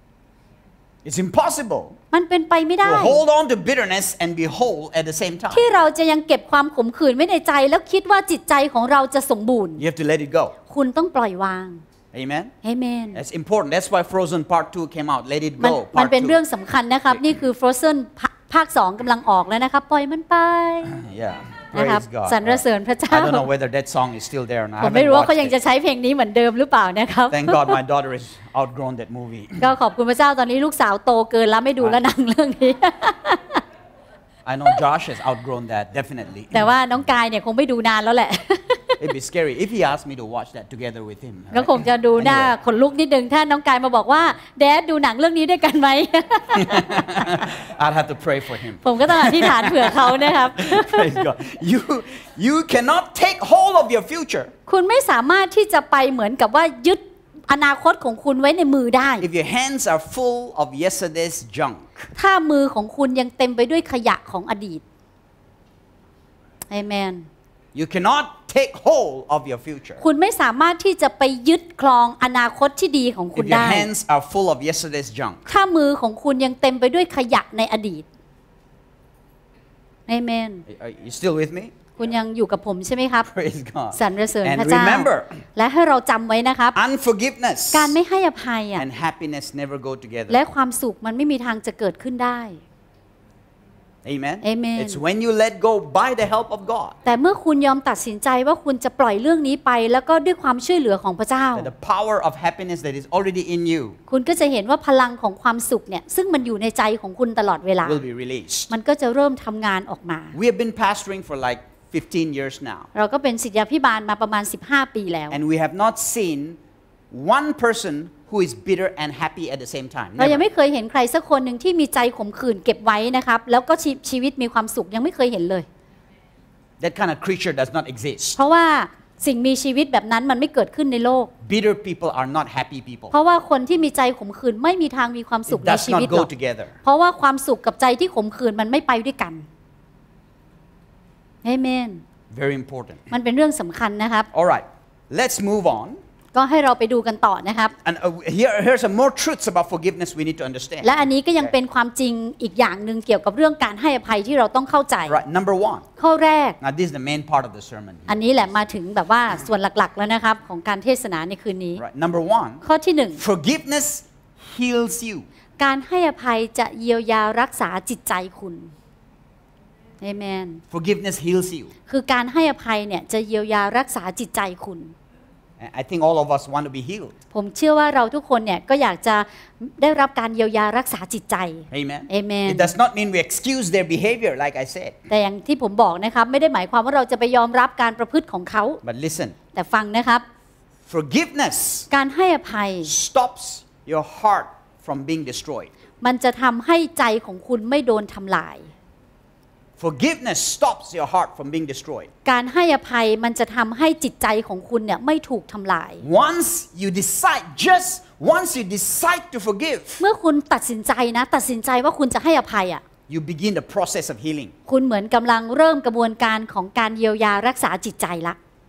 [SPEAKER 1] It's impossible
[SPEAKER 2] มันเป็นไปไม่ได้
[SPEAKER 1] to hold on to bitterness and be whole at the same time.
[SPEAKER 2] ที่เราจะยังเก็บความขมขื่นไว้ในใจ แล้วคิดว่าจิตใจของเราจะสมบูรณ์
[SPEAKER 1] You have to let it go.
[SPEAKER 2] คุณต้องปล่อยวาง
[SPEAKER 1] Amen?
[SPEAKER 2] เอเมน
[SPEAKER 1] That's important. That's why Frozen Part two came out. Let it
[SPEAKER 2] มัน
[SPEAKER 1] go.
[SPEAKER 2] มัน
[SPEAKER 1] Part
[SPEAKER 2] เป็นเรื่อง
[SPEAKER 1] two.
[SPEAKER 2] สำคัญนะครับ นี่คือ Frozen ภาคสองกำลังออกแล้วนะครับ ปล่อยมันไป
[SPEAKER 1] Yeah.
[SPEAKER 2] นะครับ
[SPEAKER 1] Praise God.
[SPEAKER 2] สรรเสริญพระเจ้า
[SPEAKER 1] I don't know whether that song is still there or not.
[SPEAKER 2] ผ
[SPEAKER 1] I
[SPEAKER 2] มไม่รู้
[SPEAKER 1] haven't
[SPEAKER 2] ว่าเขายัง
[SPEAKER 1] watched
[SPEAKER 2] จะ
[SPEAKER 1] it.
[SPEAKER 2] ใช้เพลงนี้เหมือนเดิมหรือเปล่านะครับ
[SPEAKER 1] Thank God my daughter has outgrown that movie.
[SPEAKER 2] ก็ขอบคุณพระเจ้าตอนนี้ลูกสาวโตเกินแล้วไม่ดูแล้วหนังเรื่องนี้
[SPEAKER 1] I know Josh has outgrown that, definitely.
[SPEAKER 2] แต่ว่าน้องกายเนี่ยคงไม่ดูนานแล้วแหละ
[SPEAKER 1] It'd be scary if he asked me to watch that together with him.
[SPEAKER 2] ก็คงจะดูหน้า
[SPEAKER 1] Anyway.
[SPEAKER 2] ขนลุกนิดนึงถ้าน้องกายมาบอกว่าแดดดูหนังเรื่องนี้ด้วยกันไหม
[SPEAKER 1] I'll have to pray for him.
[SPEAKER 2] ผมก็ต้องอธิษฐานเผื่อเขานะครับ
[SPEAKER 1] Praise God. You, you cannot take hold of your future
[SPEAKER 2] คุณไม่สามารถที่จะไปเหมือนกับว่ายึดอนาคตของคุณไว้ในมือได้
[SPEAKER 1] if your hands are full of yesterday's junk
[SPEAKER 2] ถ้ามือของคุณยังเต็มไปด้วยขยะของอดีตอาเมน
[SPEAKER 1] you cannot take hold of your future
[SPEAKER 2] คุณไม่สามารถที่จะไปยึดครองอนาคตที่ดีของคุณ
[SPEAKER 1] if your
[SPEAKER 2] ได้
[SPEAKER 1] hands are full of yesterday's junk
[SPEAKER 2] ถ้ามือของคุณยังเต็มไปด้วยขยะในอดีตอาเมน
[SPEAKER 1] are you still with me
[SPEAKER 2] คุณยังอยู่กับผมใช่ไหมครับ
[SPEAKER 1] praise God
[SPEAKER 2] สรรเสริญ
[SPEAKER 1] and
[SPEAKER 2] พระเจ้า
[SPEAKER 1] remember
[SPEAKER 2] และให้เราจำไว้นะครับ
[SPEAKER 1] unforgiveness
[SPEAKER 2] การไม่ให้อภัยอ่ะ
[SPEAKER 1] and happiness never go together
[SPEAKER 2] และความสุขมันไม่มีทางจะเกิดขึ้นได้
[SPEAKER 1] amen
[SPEAKER 2] Amen.
[SPEAKER 1] it's when you let go by the help of God
[SPEAKER 2] แต่เมื่อคุณยอมตัดสินใจว่าคุณจะปล่อยเรื่องนี้ไปแล้วก็ด้วยความช่วยเหลือของพระเจ้า
[SPEAKER 1] that the power of happiness that is already in you
[SPEAKER 2] คุณก็จะเห็นว่าพลังของความสุขเนี่ยซึ่งมันอยู่ในใจของคุณตลอดเวลา
[SPEAKER 1] will be released
[SPEAKER 2] มันก็จะเริ่มทำงานออกมา
[SPEAKER 1] we have been pastoring for like fifteen years now
[SPEAKER 2] เราก็เป็นศิษยาภิบาลมาประมาณสิบห้าปีแล้ว
[SPEAKER 1] and we have not seen one person who is bitter and happy at the same time
[SPEAKER 2] เรายัง
[SPEAKER 1] Never.
[SPEAKER 2] ไม่เคยเห็นใครสักคนหนึ่งที่มีใจขมขื่นเก็บไว้นะครับแล้วก็ชีชีวิตมีความสุขยังไม่เคยเห็นเลย
[SPEAKER 1] that kind of creature does not exist
[SPEAKER 2] เพราะว่าสิ่งมีชีวิตแบบนั้นมันไม่เกิดขึ้นในโลก
[SPEAKER 1] bitter people are not happy people
[SPEAKER 2] เพราะว่าคนที่มีใจขมขื่นไม่มีทางมีความสุข
[SPEAKER 1] it
[SPEAKER 2] ใน
[SPEAKER 1] does
[SPEAKER 2] ชีวิต
[SPEAKER 1] not
[SPEAKER 2] หร
[SPEAKER 1] go
[SPEAKER 2] อก
[SPEAKER 1] together
[SPEAKER 2] เพราะว่าความสุขกับใจที่ขมขื่นมันไม่ไปด้วยกันเอเมน
[SPEAKER 1] very important
[SPEAKER 2] มันเป็นเรื่องสำคัญนะครับ
[SPEAKER 1] all right let's move on
[SPEAKER 2] ก็ให้เราไปดูกันต่อนะครับ
[SPEAKER 1] and uh, here here's some more truths about forgiveness we need to understand
[SPEAKER 2] และอันนี้ก็ยังเป็นความจริงอีกอย่างหนึ่งเกี่ยวกับเรื่องการให้อภัยที่เราต้องเข้าใจ
[SPEAKER 1] right number one
[SPEAKER 2] ข้อแรก
[SPEAKER 1] now this is the main part of the sermon
[SPEAKER 2] อันนี้แหละมาถึงแบบว่าส่วนหลักๆแล้วนะครับของการเทศนาในคืนนี้
[SPEAKER 1] right number one
[SPEAKER 2] ข้อที่หนึ่ง
[SPEAKER 1] forgiveness heals you
[SPEAKER 2] การให้อภัยจะเยียวยารักษาจิตใจคุณเอเมน
[SPEAKER 1] forgiveness heals you
[SPEAKER 2] คือการให้อภัยเนี่ยจะเยียวยารักษาจิตใจคุณ
[SPEAKER 1] I think all of us want to be healed
[SPEAKER 2] ผมเชื่อว่าเราทุกคนเนี่ยก็อยากจะได้รับการเยียวยารักษาจิตใจ
[SPEAKER 1] amen
[SPEAKER 2] Amen.
[SPEAKER 1] it does not mean we excuse their behavior like I said
[SPEAKER 2] แต่อย่างที่ผมบอกนะครับไม่ได้หมายความว่าเราจะไปยอมรับการประพฤติของเขา
[SPEAKER 1] but listen
[SPEAKER 2] แต่ฟังนะครับ
[SPEAKER 1] forgiveness
[SPEAKER 2] การให้อภัย
[SPEAKER 1] stops your heart from being destroyed
[SPEAKER 2] มันจะทำให้ใจของคุณไม่โดนทำลาย
[SPEAKER 1] forgiveness stops your heart from being destroyed
[SPEAKER 2] การให้อภัยมันจะทำให้จิตใจของคุณเนี่ยไม่ถูกทำลาย
[SPEAKER 1] once you decide just once you decide to forgive
[SPEAKER 2] เมื่อคุณตัดสินใจนะตัดสินใจว่าคุณจะให้อภัยอ่ะ
[SPEAKER 1] you begin the process of healing
[SPEAKER 2] คุณเหมือนกำลังเริ่มกระบวนการของการเยียวยารักษาจิตใจละ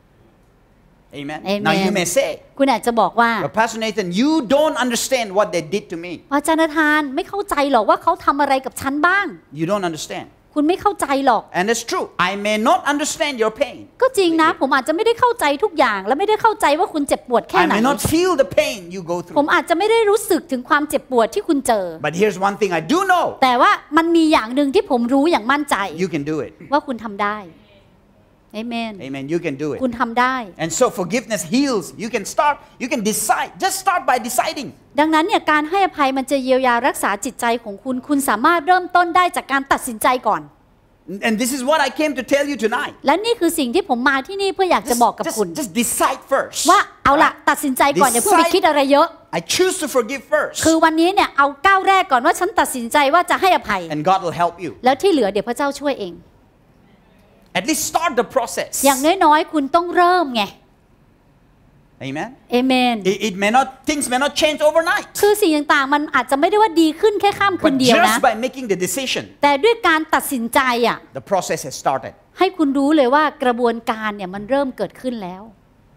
[SPEAKER 1] amen
[SPEAKER 2] Amen.
[SPEAKER 1] now you may say
[SPEAKER 2] คุณอาจจะบอกว่า
[SPEAKER 1] but Pastor Nathan you don't understand what they did to me
[SPEAKER 2] อาจารย์ธานไม่เข้าใจหรอกว่าเขาทำอะไรกับฉันบ้าง
[SPEAKER 1] you don't understand
[SPEAKER 2] คุณไม่เข้าใจหรอก
[SPEAKER 1] and it's true I may not understand your pain
[SPEAKER 2] ก็จริงนะผมอาจจะไม่ได้เข้าใจทุกอย่างและไม่ได้เข้าใจว่าคุณเจ็บปวดแค่
[SPEAKER 1] I
[SPEAKER 2] ไหน
[SPEAKER 1] may not feel the pain you go
[SPEAKER 2] ผม
[SPEAKER 1] through
[SPEAKER 2] อาจจะไม่ได้รู้สึกถึงความเจ็บปวดที่คุณเจอ
[SPEAKER 1] but here's one thing I do know
[SPEAKER 2] แต่ว่ามันมีอย่างหนึ่งที่ผมรู้อย่างมั่นใจ
[SPEAKER 1] you can do it
[SPEAKER 2] ว่าคุณทำได้เอเมน
[SPEAKER 1] amen you can do it
[SPEAKER 2] คุณทำได้
[SPEAKER 1] and so forgiveness heals you can start you can decide just start by deciding
[SPEAKER 2] ดังนั้นเนี่ยการให้อภัยมันจะเยียวยารักษาจิตใจของคุณคุณสามารถเริ่มต้นได้จากการตัดสินใจก่อน
[SPEAKER 1] and this is what I came to tell you tonight
[SPEAKER 2] และนี่คือสิ่งที่ผมมาที่นี่เพื่ออยากจะ
[SPEAKER 1] just,
[SPEAKER 2] บอกกับ
[SPEAKER 1] just,
[SPEAKER 2] คุณ
[SPEAKER 1] just decide first
[SPEAKER 2] ว่าเอาละตัดสินใจก่อนอย่าเพิ่งไปคิดอะไรเยอะ
[SPEAKER 1] I choose to forgive first
[SPEAKER 2] คือวันนี้เนี่ยเอาก้าวแรกก่อนว่าฉันตัดสินใจว่าจะให้อภัย
[SPEAKER 1] and God will help you
[SPEAKER 2] แล้วที่เหลือเดี๋ยวพระเจ้าช่วยเอง
[SPEAKER 1] at least start the process
[SPEAKER 2] อย่างน้อยๆคุณต้องเริ่มไง
[SPEAKER 1] amen
[SPEAKER 2] เอเมน
[SPEAKER 1] it, it may not things may not change overnight
[SPEAKER 2] คือสิ่งต่างๆมันอาจจะไม่ได้ว่าดีขึ้นแค่ข้ามคื
[SPEAKER 1] but
[SPEAKER 2] นเดียวนะ
[SPEAKER 1] just by making the decision
[SPEAKER 2] แต่ด้วยการตัดสินใจอ่ะ
[SPEAKER 1] the process has started
[SPEAKER 2] ให้คุณรู้เลยว่ากระบวนการเนี่ยมันเริ่มเกิดขึ้นแล้ว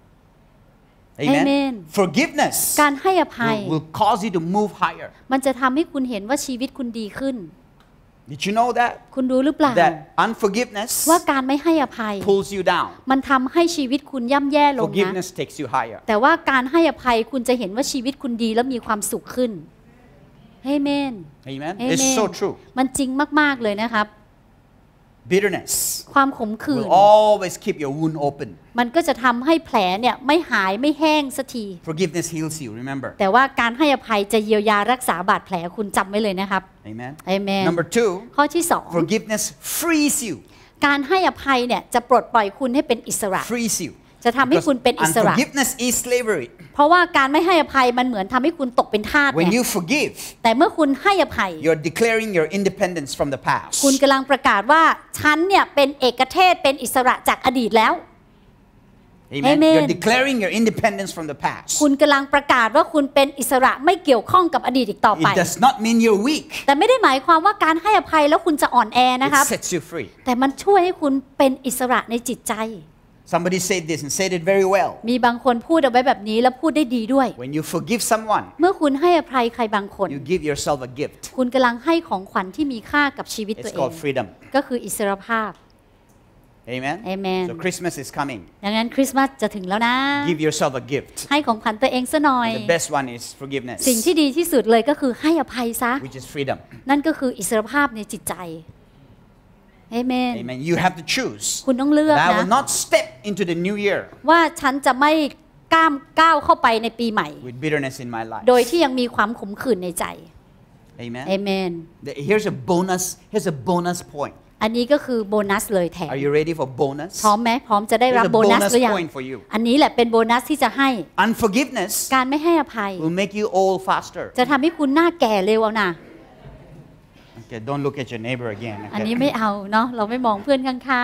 [SPEAKER 1] amen
[SPEAKER 2] Amen.
[SPEAKER 1] forgiveness
[SPEAKER 2] การให้อภัย
[SPEAKER 1] will, will cause you to move higher
[SPEAKER 2] มันจะทำให้คุณเห็นว่าชีวิตคุณดีขึ้น
[SPEAKER 1] did you know that
[SPEAKER 2] คุณรู้หรือเปล่า
[SPEAKER 1] that unforgiveness
[SPEAKER 2] ว่าการไม่ให้อภัย
[SPEAKER 1] pulls you down
[SPEAKER 2] มันทำให้ชีวิตคุณย่ำแย่ลงนะ
[SPEAKER 1] forgiveness takes you higher
[SPEAKER 2] แต่ว่าการให้อภัยคุณจะเห็นว่าชีวิตคุณดีและมีความสุขขึ้นเอเมน
[SPEAKER 1] amen
[SPEAKER 2] เอ
[SPEAKER 1] it's
[SPEAKER 2] เมน
[SPEAKER 1] so true
[SPEAKER 2] มันจริงมากๆเลยนะครับ
[SPEAKER 1] bitterness
[SPEAKER 2] ความขมขื่น
[SPEAKER 1] will always keep your wound open
[SPEAKER 2] มันก็จะทำให้แผลเนี่ยไม่หายไม่แห้งสักที
[SPEAKER 1] forgiveness heals you remember
[SPEAKER 2] แต่ว่าการให้อภัยจะเยียวยารักษาบาดแผลคุณจำไว้เลยนะครับ
[SPEAKER 1] amen
[SPEAKER 2] Amen.
[SPEAKER 1] number two
[SPEAKER 2] ข้อที่สอง
[SPEAKER 1] forgiveness frees you
[SPEAKER 2] การให้อภัยเนี่ยจะปลดปล่อยคุณให้เป็นอิสระ
[SPEAKER 1] frees you
[SPEAKER 2] จะทำให้คุณเป็นอิสระ
[SPEAKER 1] unforgiveness is slavery
[SPEAKER 2] เพราะว่าการไม่ให้อภัยมันเหมือนทำให้คุณตกเป็นทาส
[SPEAKER 1] when
[SPEAKER 2] ไง
[SPEAKER 1] you forgive
[SPEAKER 2] แต่เมื่อคุณให้อภัย
[SPEAKER 1] you're declaring your independence from the past
[SPEAKER 2] คุณกำลังประกาศว่าฉันเนี่ยเป็นเอกเทศเป็นอิสระจากอดีตแล้ว
[SPEAKER 1] Amen.
[SPEAKER 2] Amen.
[SPEAKER 1] You're declaring your independence from the past.
[SPEAKER 2] คุณกำลังประกาศว่าคุณเป็นอิสระไม่เกี่ยวข้องกับอดีตอีกต่อไป
[SPEAKER 1] It does not mean you're weak.
[SPEAKER 2] แต่ไม่ได้หมายความว่าการให้อภัยแล้วคุณจะอ่อนแอนะครับ
[SPEAKER 1] It sets you free.
[SPEAKER 2] แต่มันช่วยให้คุณเป็นอิสระในจิตใจ
[SPEAKER 1] Somebody said this and said it very well.
[SPEAKER 2] มีบางคนพูดเอาไว้แบบนี้แล้วพูดได้ดีด้วย
[SPEAKER 1] When you forgive someone,
[SPEAKER 2] เมื่อคุณให้อภัยใครบางคน
[SPEAKER 1] you give yourself a gift.
[SPEAKER 2] คุณกำลังให้ของขวัญที่มีค่ากับชีวิตตัว
[SPEAKER 1] It's
[SPEAKER 2] เอง
[SPEAKER 1] called freedom.
[SPEAKER 2] ก็คืออิสรภาพ
[SPEAKER 1] Amen.
[SPEAKER 2] Amen.
[SPEAKER 1] So Christmas is coming.
[SPEAKER 2] ดังนั้นคริสต์มาสจะถึงแล้วนะ
[SPEAKER 1] Give yourself a gift.
[SPEAKER 2] ให้ของขวัญตัวเองซะหน่อย
[SPEAKER 1] And the best one is forgiveness,
[SPEAKER 2] สิ่งที่ดีที่สุดเลยก็คือให้อภัยซะ
[SPEAKER 1] which is freedom.
[SPEAKER 2] นั่นก็คืออิสรภาพในจิตใจเอเมน
[SPEAKER 1] Amen. You have to choose.
[SPEAKER 2] คุณต้องเลือก
[SPEAKER 1] That I
[SPEAKER 2] นะ
[SPEAKER 1] will not step into the new year
[SPEAKER 2] ว่าฉันจะไม่ก้ามก้าวเข้าไปในปีใหม่
[SPEAKER 1] with bitterness in my life.
[SPEAKER 2] โดยที่ยังมีความขมขื่นในใจ
[SPEAKER 1] Amen.
[SPEAKER 2] เอเมน
[SPEAKER 1] The- Here's a bonus. Here's a bonus point.
[SPEAKER 2] อันนี้ก็คือโบนัสเลยแถม
[SPEAKER 1] Are you ready for bonus?
[SPEAKER 2] พร้อมไหมพร้อมจะได้รับ
[SPEAKER 1] Here's a
[SPEAKER 2] โบนัส
[SPEAKER 1] bonus
[SPEAKER 2] หรือยัง
[SPEAKER 1] point for you.
[SPEAKER 2] อันนี้แหละเป็นโบนัสที่จะให้
[SPEAKER 1] Unforgiveness
[SPEAKER 2] การไม่ให้อภัย
[SPEAKER 1] will make you old faster.
[SPEAKER 2] จะทำให้คุณหน้าแก่เร็วเอานะ
[SPEAKER 1] Okay, don't look at your neighbor again.
[SPEAKER 2] อัน
[SPEAKER 1] Okay?
[SPEAKER 2] นี้ไม่เอาเนาะเราไม่มองเพื่อนข้าง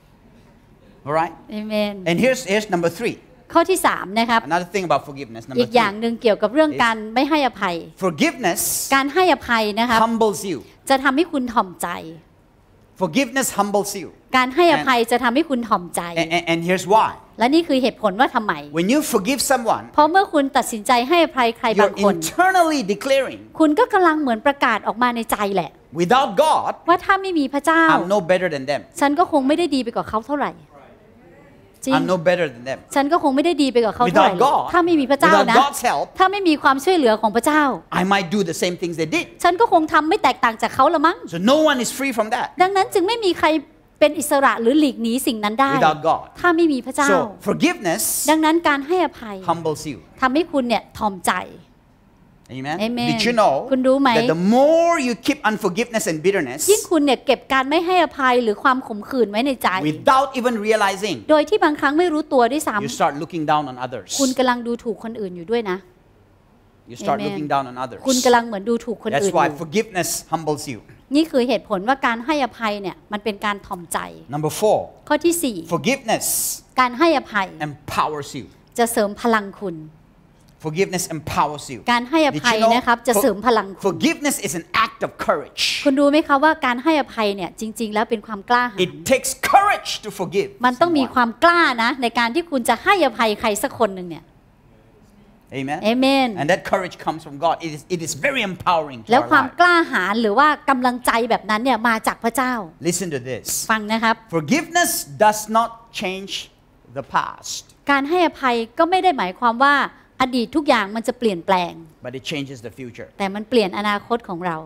[SPEAKER 1] All right.
[SPEAKER 2] ๆเอเมน
[SPEAKER 1] And here's here's number three.
[SPEAKER 2] ข้อที่สามนะครับ
[SPEAKER 1] Another thing about forgiveness.
[SPEAKER 2] อี
[SPEAKER 1] Number
[SPEAKER 2] กอย่าง
[SPEAKER 1] three.
[SPEAKER 2] หนึ่งเกี่ยวกับเรื่องการไม่ให้อภัย
[SPEAKER 1] Forgiveness
[SPEAKER 2] การให้อภัยนะครับ
[SPEAKER 1] humbles you.
[SPEAKER 2] จะทำให้คุณถ่อมใจ
[SPEAKER 1] Forgiveness humbles you.
[SPEAKER 2] การให้อภัยจะทำให้คุณถ่อมใจ
[SPEAKER 1] And, and, and here's why.
[SPEAKER 2] และนี่คือเหตุผลว่าทำไม
[SPEAKER 1] When you forgive someone,
[SPEAKER 2] เพราะเมื่อคุณตัดสินใจให้อภัยใครบา
[SPEAKER 1] you're
[SPEAKER 2] งคน
[SPEAKER 1] internally declaring,
[SPEAKER 2] คุณก็กำลังเหมือนประกาศออกมาในใจแหละ
[SPEAKER 1] without God,
[SPEAKER 2] ว่าถ้าไม่มีพระเจ้า
[SPEAKER 1] I'm no better than them.
[SPEAKER 2] ฉันก็คงไม่ได้ดีไปกว่าเขาเท่าไหร่จริง
[SPEAKER 1] I'm no better than them.
[SPEAKER 2] ฉันก็คงไม่ได้ดีไปกว่าเขาเท่าไหร่
[SPEAKER 1] Without God,
[SPEAKER 2] ถ้าไม่มีพระเจ้า
[SPEAKER 1] without
[SPEAKER 2] นะ
[SPEAKER 1] God's help,
[SPEAKER 2] ถ้าไม่มีความช่วยเหลือของพระเจ้า
[SPEAKER 1] I might do the same things they did.
[SPEAKER 2] ฉันก็คงทำไม่แตกต่างจากเขาละมั้ง
[SPEAKER 1] So no one is free from that
[SPEAKER 2] ดังนั้นจึงไม่มีใครเป็นอิสระหรือหลีกหนีสิ่งนั้นได้
[SPEAKER 1] without God.
[SPEAKER 2] ถ้าไม่มีพระเจ้า
[SPEAKER 1] So forgiveness
[SPEAKER 2] ดังนั้นการให้อภัย
[SPEAKER 1] humbles you.
[SPEAKER 2] ทำให้คุณเนี่ยถ่อมใจ
[SPEAKER 1] Amen.
[SPEAKER 2] Amen.
[SPEAKER 1] Did you know
[SPEAKER 2] คุณรู้ไหม
[SPEAKER 1] that the more you keep unforgiveness and bitterness
[SPEAKER 2] ยิ่งคุณเนี่ยเก็บการไม่ให้อภัยหรือความขมขื่นไว้ในใจ
[SPEAKER 1] without even realizing,
[SPEAKER 2] โดยที่บางครั้งไม่รู้ตัวด้วยซ้
[SPEAKER 1] you start looking down on others.
[SPEAKER 2] ำคุณกำลังดูถูกคนอื่นอยู่ด้วยนะ
[SPEAKER 1] You start
[SPEAKER 2] Amen.
[SPEAKER 1] looking down on others.
[SPEAKER 2] คุณกำลังเหมือนดูถูกคนอื่
[SPEAKER 1] That's
[SPEAKER 2] นอ
[SPEAKER 1] why
[SPEAKER 2] ยู่
[SPEAKER 1] forgiveness humbles you.
[SPEAKER 2] นี่คือเหตุผลว่าการให้อภัยเนี่ยมันเป็นการถ่อมใจ
[SPEAKER 1] Number four,
[SPEAKER 2] ข้อที่สี่
[SPEAKER 1] forgiveness
[SPEAKER 2] การให้อภัย
[SPEAKER 1] empowers you.
[SPEAKER 2] จะเสริมพลังคุณ
[SPEAKER 1] Forgiveness empowers you.
[SPEAKER 2] การให้อ
[SPEAKER 1] Did
[SPEAKER 2] ภัย
[SPEAKER 1] you know
[SPEAKER 2] นะครับจะเสริมพลังคุณ
[SPEAKER 1] forgiveness is an act of courage.
[SPEAKER 2] คุณรู้ไหมคะว่าการให้อภัยเนี่ยจริง ๆ แล้วเป็นความกล้าหาญ
[SPEAKER 1] It takes courage to forgive
[SPEAKER 2] มันต้องมี
[SPEAKER 1] someone.
[SPEAKER 2] ความกล้านะในการที่คุณจะให้อภัยใครสักคนหนึ่งเนี่ย
[SPEAKER 1] Amen.
[SPEAKER 2] เอเมน
[SPEAKER 1] And that courage comes from God. It is, it is very empowering to
[SPEAKER 2] แล้ว
[SPEAKER 1] our
[SPEAKER 2] ความ
[SPEAKER 1] life.
[SPEAKER 2] กล้าหาญหรือว่ากำลังใจแบบนั้นเนี่ยมาจากพระเจ้า
[SPEAKER 1] Listen to this.
[SPEAKER 2] ฟังนะครับ
[SPEAKER 1] Forgiveness does not change the past,
[SPEAKER 2] การให้อภัยก็ไม่ได้หมายความว่าอดีตทุกอย่างมันจะเปลี่ยนแปลง
[SPEAKER 1] but it changes the future.
[SPEAKER 2] แต่มันเปลี่ยนอนาคตของเรา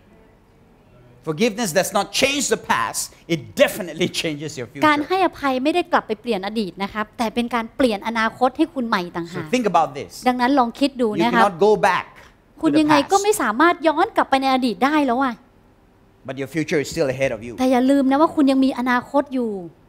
[SPEAKER 1] Forgiveness does not change the past. It definitely changes your
[SPEAKER 2] การ
[SPEAKER 1] future.
[SPEAKER 2] ให้อภัยไม่ได้กลับไปเปลี่ยนอดีตนะครับแต่เป็นการเปลี่ยนอนาคตให้คุณใหม่ต่าง
[SPEAKER 1] So
[SPEAKER 2] หาก
[SPEAKER 1] think about this.
[SPEAKER 2] ดังนั้นลองคิดดู
[SPEAKER 1] You
[SPEAKER 2] นะครับ
[SPEAKER 1] cannot go back
[SPEAKER 2] คุณ
[SPEAKER 1] to the
[SPEAKER 2] ยังไงก็ไม่
[SPEAKER 1] past,
[SPEAKER 2] สามารถย้อนกลับไปในอดีตได้แล้วอ่ะ
[SPEAKER 1] but your future is still ahead of you.
[SPEAKER 2] แต่อย่าลืมนะว่าคุณยังมีอนาคตอยู่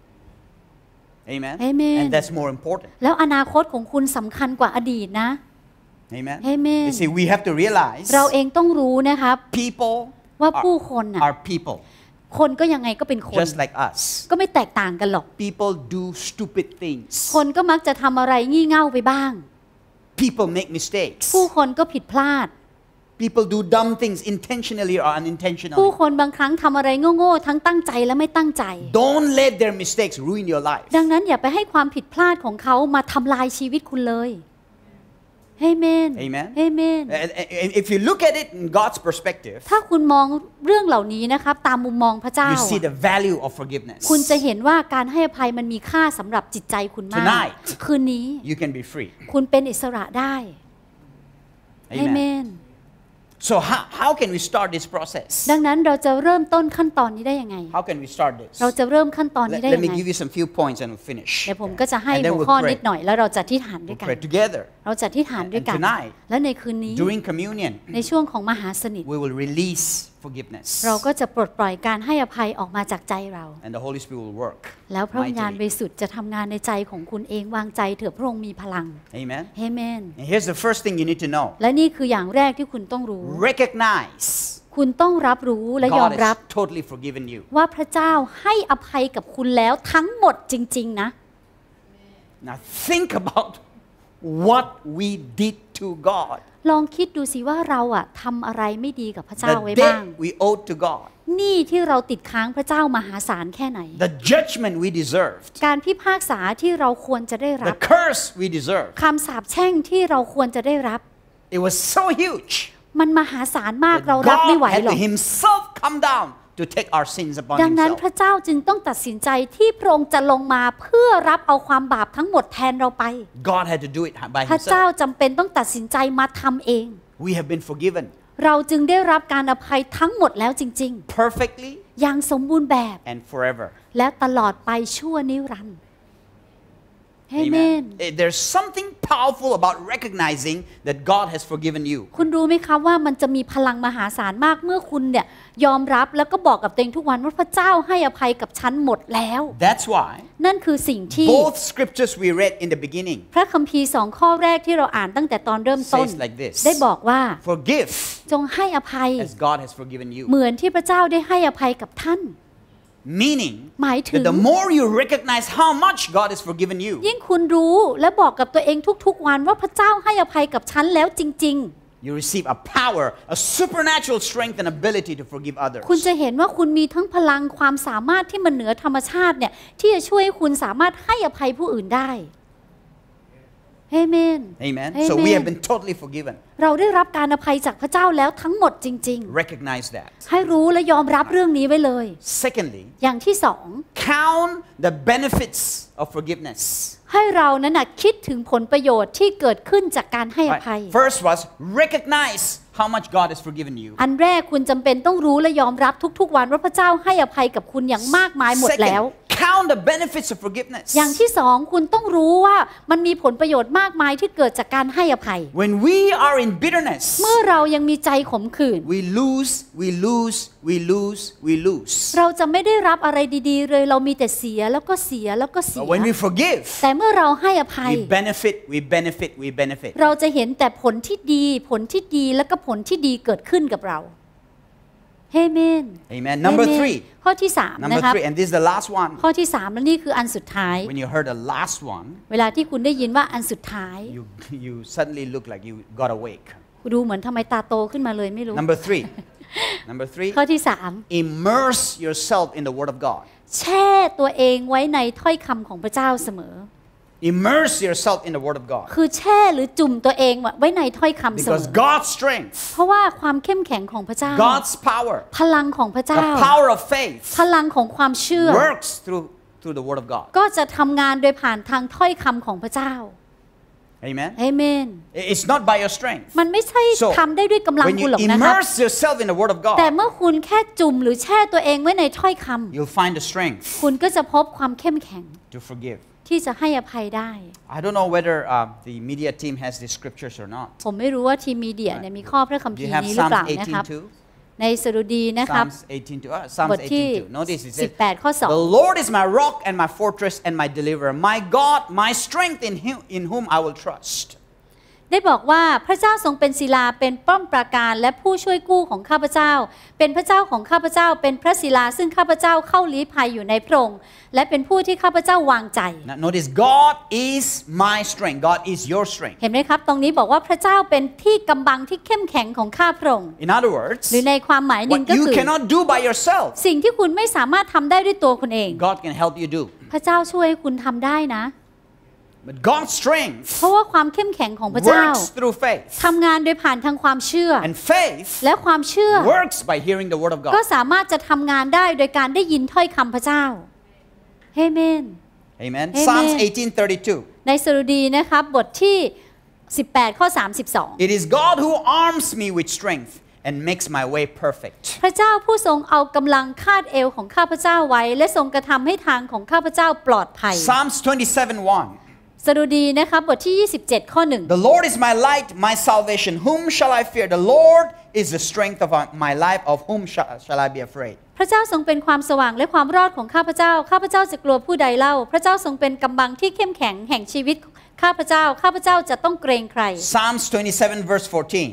[SPEAKER 1] Amen.
[SPEAKER 2] Amen.
[SPEAKER 1] And that's more important.
[SPEAKER 2] แล้วอนาคตของคุณสำคัญกว่าอดีตนะ
[SPEAKER 1] Amen.
[SPEAKER 2] Amen.
[SPEAKER 1] You see, we have to realize
[SPEAKER 2] เราเองต้องรู้นะครับ
[SPEAKER 1] people
[SPEAKER 2] ว่าผู้คนน่ะ
[SPEAKER 1] are people,
[SPEAKER 2] คนก็ยังไงก็เป็นคน
[SPEAKER 1] just like us.
[SPEAKER 2] ก็ไม่แตกต่างกันหรอก
[SPEAKER 1] People do stupid things.
[SPEAKER 2] คนก็มักจะทำอะไรงี่เง่าไปบ้าง
[SPEAKER 1] People make mistakes.
[SPEAKER 2] ผู้คนก็ผิดพลาด
[SPEAKER 1] People do dumb things intentionally or
[SPEAKER 2] ผู้
[SPEAKER 1] unintentionally.
[SPEAKER 2] คนบางครั้งทำอะไรโง่ๆทั้งตั้งใจและไม่ตั้งใจ
[SPEAKER 1] Don't let their mistakes ruin your life.
[SPEAKER 2] ดังนั้นอย่าไปให้ความผิดพลาดของเขามาทำลายชีวิตคุณเลยเอเมน
[SPEAKER 1] Amen.
[SPEAKER 2] เอเมน
[SPEAKER 1] And- and If you look at it in God's perspective,
[SPEAKER 2] ถ้าคุณมองเรื่องเหล่านี้นะครับตามมุมมองพระเจ้า
[SPEAKER 1] you see the value of forgiveness.
[SPEAKER 2] คุณจะเห็นว่าการให้อภัยมันมีค่าสำหรับจิตใจคุณมาก
[SPEAKER 1] Tonight
[SPEAKER 2] คืนนี้
[SPEAKER 1] You can be free.
[SPEAKER 2] คุณเป็นอิสระได้เอเม
[SPEAKER 1] Amen.
[SPEAKER 2] น
[SPEAKER 1] So how, how can we start this process?
[SPEAKER 2] ดังนั้นเราจะเริ่มต้นขั้นตอนนี้ได้ยังไง
[SPEAKER 1] How can we start this?
[SPEAKER 2] เราจะเริ่มขั้นตอนนี้
[SPEAKER 1] Let,
[SPEAKER 2] ได้
[SPEAKER 1] let
[SPEAKER 2] ยัง
[SPEAKER 1] me
[SPEAKER 2] ไง
[SPEAKER 1] give you some few points and we'll finish.
[SPEAKER 2] เดี๋ยวผมก็จะให้
[SPEAKER 1] And then
[SPEAKER 2] หัว
[SPEAKER 1] we'll
[SPEAKER 2] ข้อ
[SPEAKER 1] pray.
[SPEAKER 2] นิดหน่อยแล้วเราจะอธิษฐานด้วย
[SPEAKER 1] We'll
[SPEAKER 2] กัน
[SPEAKER 1] pray together.
[SPEAKER 2] เราจะอธิษฐานด้วยกัน
[SPEAKER 1] And tonight,
[SPEAKER 2] และในคืนนี้
[SPEAKER 1] During communion,
[SPEAKER 2] ในช่วงของมหาสนิท
[SPEAKER 1] we will release forgiveness.
[SPEAKER 2] เราก็จะปลดปล่อยการให้อภัยออกมาจากใจเรา
[SPEAKER 1] And the Holy Spirit will work
[SPEAKER 2] แล้วพระวิญญาณบ
[SPEAKER 1] mightily.
[SPEAKER 2] ริสุทธิ์จะทำงานในใจของคุณเองวางใจเถอะพระองค์มีพลัง
[SPEAKER 1] Amen.
[SPEAKER 2] เอเมน
[SPEAKER 1] And here's the first thing you need to know.
[SPEAKER 2] และนี่คืออย่างแรกที่คุณต้องรู้
[SPEAKER 1] Recognize
[SPEAKER 2] คุณต้องรับรู้และยอม
[SPEAKER 1] God
[SPEAKER 2] รับ
[SPEAKER 1] has totally forgiven you.
[SPEAKER 2] ว่าพระเจ้าให้อภัยกับคุณแล้วทั้งหมดจริง ๆ นะ
[SPEAKER 1] Now think about what we did to God.
[SPEAKER 2] ลองคิดดูสิว่าเราอะทำอะไรไม่ดีกับพระเจ้า
[SPEAKER 1] The
[SPEAKER 2] ไว้บ้าง
[SPEAKER 1] debt we owed to God.
[SPEAKER 2] หนี้ที่เราติดค้างพระเจ้ามหาศาลแค่ไหน
[SPEAKER 1] The judgment we deserved.
[SPEAKER 2] การพิพากษาที่เราควรจะได้รั
[SPEAKER 1] The
[SPEAKER 2] บ
[SPEAKER 1] curse we deserved.
[SPEAKER 2] คำสาปแช่งที่เราควรจะได้รับ
[SPEAKER 1] It was so huge.
[SPEAKER 2] มันมหาศาลมาก
[SPEAKER 1] that
[SPEAKER 2] เรารับไม่ไหว
[SPEAKER 1] God had
[SPEAKER 2] หรอ
[SPEAKER 1] to
[SPEAKER 2] ก
[SPEAKER 1] Himself come down to take our sins upon
[SPEAKER 2] ดังนั้น
[SPEAKER 1] Himself.
[SPEAKER 2] พระเจ้าจึงต้องตัดสินใจที่พระองค์จะลงมาเพื่อรับเอาความบาปทั้งหมดแทนเราไป
[SPEAKER 1] God had to do it by
[SPEAKER 2] พระเจ้า
[SPEAKER 1] Himself.
[SPEAKER 2] จำเป็นต้องตัดสินใจมาทำเอง
[SPEAKER 1] We have been forgiven
[SPEAKER 2] เราจึงได้รับการอภัยทั้งหมดแล้วจริง
[SPEAKER 1] perfectly
[SPEAKER 2] ๆ อย่างสมบูรณ์แบบ
[SPEAKER 1] and forever.
[SPEAKER 2] และตลอดไปชั่วนิรันดร์เอเมน
[SPEAKER 1] Eh, There's something powerful about recognizing that God has forgiven you.
[SPEAKER 2] คุณรู้ไหมครับว่ามันจะมีพลังมหาศาลมากเมื่อคุณเนี่ยยอมรับแล้วก็บอกกับตัวเองทุกวันว่าพระเจ้าให้อภัยกับฉันหมดแล้ว
[SPEAKER 1] That's why
[SPEAKER 2] นั่นคือสิ่งที่
[SPEAKER 1] both scriptures we read in the beginning
[SPEAKER 2] พระคัมภีร์สองข้อแรกที่เราอ่านตั้งแต่ตอนเริ่มต้น
[SPEAKER 1] says like this.
[SPEAKER 2] ได้บอกว่า
[SPEAKER 1] Forgive
[SPEAKER 2] จงให้อภัย
[SPEAKER 1] as God has forgiven you.
[SPEAKER 2] เหมือนที่พระเจ้าได้ให้อภัยกับท่าน
[SPEAKER 1] Meaning
[SPEAKER 2] หมายถึง
[SPEAKER 1] that the more you recognize how much God has forgiven you,
[SPEAKER 2] ยิ่งคุณรู้และบอกกับตัวเองทุกๆวันว่าพระเจ้าให้อภัยกับฉันแล้วจริง
[SPEAKER 1] you receive a power, a supernatural strength and ability to forgive others.
[SPEAKER 2] ๆ คุณจะเห็นว่าคุณมีทั้งพลังความสามารถที่มันเหนือธรรมชาติเนี่ยที่จะช่วยให้คุณสามารถให้อภัยผู้อื่นได้เอเมน
[SPEAKER 1] Amen. So we have been totally forgiven.
[SPEAKER 2] เราได้รับการอภัยจากพระเจ้าแล้วทั้งหมดจริง
[SPEAKER 1] Recognize that.
[SPEAKER 2] ๆ ให้รู้และยอมรับเรื่องนี้ไว้เลย
[SPEAKER 1] Secondly,
[SPEAKER 2] อย่างที่สอง
[SPEAKER 1] count the benefits of forgiveness.
[SPEAKER 2] ให้เรานั้นนะคิดถึงผลประโยชน์ที่เกิดขึ้นจากการให้อภัย
[SPEAKER 1] Right. First was recognize how much God has forgiven you.
[SPEAKER 2] อันแรกคุณจำเป็นต้องรู้และยอมรับทุกๆวันว่าพระเจ้าให้อภัยกับคุณอย่างมากมายหมดแล้ว
[SPEAKER 1] Second, count the benefits of forgiveness.
[SPEAKER 2] อย่างที่สองคุณต้องรู้ว่ามันมีผลประโยชน์มากมายที่เกิดจากการให้อภัย
[SPEAKER 1] When we are in bitterness,
[SPEAKER 2] เมื่อเรายังมีใจขมขื่น
[SPEAKER 1] we lose, we lose, we lose, we lose.
[SPEAKER 2] เราจะไม่ได้รับอะไรดีๆเลยเรามีแต่เสียแล้วก็เสียแล้วก็เสี
[SPEAKER 1] But
[SPEAKER 2] ย
[SPEAKER 1] when we forgive,
[SPEAKER 2] แต่เมื่อเราให้อภัย
[SPEAKER 1] we benefit, we benefit, we benefit.
[SPEAKER 2] เราจะเห็นแต่ผลที่ดีผลที่ดีแล้วก็ผลที่ดีเกิดขึ้นกับเราเอเมน
[SPEAKER 1] Amen. Number three.
[SPEAKER 2] ข้อที่สามนะ
[SPEAKER 1] Number
[SPEAKER 2] ครับ
[SPEAKER 1] three, and this is the last one.
[SPEAKER 2] ข้อที่สามและนี่คืออันสุดท้าย
[SPEAKER 1] When you heard the last one,
[SPEAKER 2] เวลาที่คุณได้ยินว่าอันสุดท้าย
[SPEAKER 1] you you suddenly look like you got awake.
[SPEAKER 2] ดูเหมือนทำไมตาโตขึ้นมาเลยไม่รู้
[SPEAKER 1] Number three. Number three.
[SPEAKER 2] ข้อที่สาม
[SPEAKER 1] Immerse yourself in the Word of God.
[SPEAKER 2] แช่ตัวเองไว้ในถ้อยคำของพระเจ้าเสมอ
[SPEAKER 1] Immerse yourself in the Word of God.
[SPEAKER 2] คือแช่หรือจุ่มตัวเองไว้ในถ้อยคำเสม
[SPEAKER 1] Because
[SPEAKER 2] อ
[SPEAKER 1] God's strength,
[SPEAKER 2] เพราะว่าความเข้มแข็งของพระเจ้า
[SPEAKER 1] God's power,
[SPEAKER 2] พลังของพระเจ้า
[SPEAKER 1] the power of faith
[SPEAKER 2] พลังของความเชื่อ
[SPEAKER 1] works through through the Word of God.
[SPEAKER 2] ก็จะทำงานโดยผ่านทางถ้อยคำของพระเจ้า
[SPEAKER 1] Amen.
[SPEAKER 2] เอเมน
[SPEAKER 1] It's not by your strength.
[SPEAKER 2] มันไม่ใช่
[SPEAKER 1] So
[SPEAKER 2] ทำได้ด้วยกำลัง
[SPEAKER 1] when
[SPEAKER 2] คุณ
[SPEAKER 1] you
[SPEAKER 2] หรอกนะครับ
[SPEAKER 1] immerse yourself in the Word of
[SPEAKER 2] แต่
[SPEAKER 1] God,
[SPEAKER 2] เมื่อคุณแค่จุ่มหรือแช่ตัวเองไว้ในถ้อยค
[SPEAKER 1] you'll find the strength
[SPEAKER 2] ำคุณก็จะพบความเข้มแข็ง
[SPEAKER 1] to forgive.
[SPEAKER 2] ที่จะให้อภัยได้
[SPEAKER 1] I don't know whether uh, the media team has these scriptures or not.
[SPEAKER 2] ผมไม่รู้ว่าทีมมีเดียเนี่ยมีข้อพระคัม
[SPEAKER 1] Do
[SPEAKER 2] ภี
[SPEAKER 1] you
[SPEAKER 2] ร์
[SPEAKER 1] have
[SPEAKER 2] นี้หรือเปล่า
[SPEAKER 1] Psalms
[SPEAKER 2] นะครับ
[SPEAKER 1] eighteen two?
[SPEAKER 2] ในสดุดีนะครับ
[SPEAKER 1] Psalms eighteen two. Uh, Psalms
[SPEAKER 2] บทที่
[SPEAKER 1] eighteen two. Notice it
[SPEAKER 2] สิ
[SPEAKER 1] says,
[SPEAKER 2] บแปดข้อสอง
[SPEAKER 1] "The Lord is my rock and my fortress and my deliverer, my God, my strength in him in whom I will trust."
[SPEAKER 2] ได้บอกว่าพระเจ้าทรงเป็นศิลาเป็นป้อมปราการและผู้ช่วยกู้ของข้าพเจ้าเป็นพระเจ้าของข้าพเจ้าเป็นพระศิลาซึ่งข้าพเจ้าเข้าลี้ภัยอยู่ในพระองค์และเป็นผู้ที่ข้าพเจ้าวางใจ
[SPEAKER 1] Now notice, God is my strength. God is your strength.
[SPEAKER 2] เห็นไหมครับตรงนี้บอกว่าพระเจ้าเป็นที่กำบังที่เข้มแข็งของข้าพระองค์
[SPEAKER 1] In other words,
[SPEAKER 2] หรือในความหมายหนึ่ง
[SPEAKER 1] what
[SPEAKER 2] ก็
[SPEAKER 1] you
[SPEAKER 2] คือ
[SPEAKER 1] cannot do by yourself,
[SPEAKER 2] สิ่งที่คุณไม่สามารถทำได้ด้วยตัวคุณเอง
[SPEAKER 1] God can help you do.
[SPEAKER 2] พระเจ้าช่วยให้คุณทำได้นะ
[SPEAKER 1] But God's strength
[SPEAKER 2] เพราะว่าความเข้มแข็งของพระเจ้า
[SPEAKER 1] works through faith.
[SPEAKER 2] ทำงานโดยผ่านทางความเชื่อ
[SPEAKER 1] And faith
[SPEAKER 2] และความเชื่อ
[SPEAKER 1] works by hearing the word of
[SPEAKER 2] ก็
[SPEAKER 1] God.
[SPEAKER 2] สามารถจะทำงานได้โดยการได้ยินถ้อยคำพระเจ้าเอเมน
[SPEAKER 1] Amen.
[SPEAKER 2] Amen.
[SPEAKER 1] Psalms eighteen thirty-two.
[SPEAKER 2] ในสดุดีนะครับบทที่สิบแปดข้อสามสิบสอง
[SPEAKER 1] It is God who arms me with strength and makes my way perfect.
[SPEAKER 2] พระเจ้าผู้ทรงเอากำลังคาดเอวของข้าพเจ้าไว้และทรงกระทำให้ทางของข้าพเจ้าปลอดภัย
[SPEAKER 1] Psalms twenty-seven one.
[SPEAKER 2] สดุดีนะครับบทที่ยี่สิบเจ็ดข้อหนึ่ง
[SPEAKER 1] The Lord is my light, my salvation. Whom shall I fear? The Lord is the strength of my life. Of whom shall, shall I be afraid?
[SPEAKER 2] พระเจ้าทรงเป็นความสว่างและความรอดของข้าพเจ้าข้าพเจ้าจะกลัวผู้ใดเล่าพระเจ้าทรงเป็นกำบังที่เข้มแข็งแห่งชีวิตข้าพเจ้าข้าพเจ้าจะต้องเกรงใคร
[SPEAKER 1] Psalms twenty-seven verse fourteen.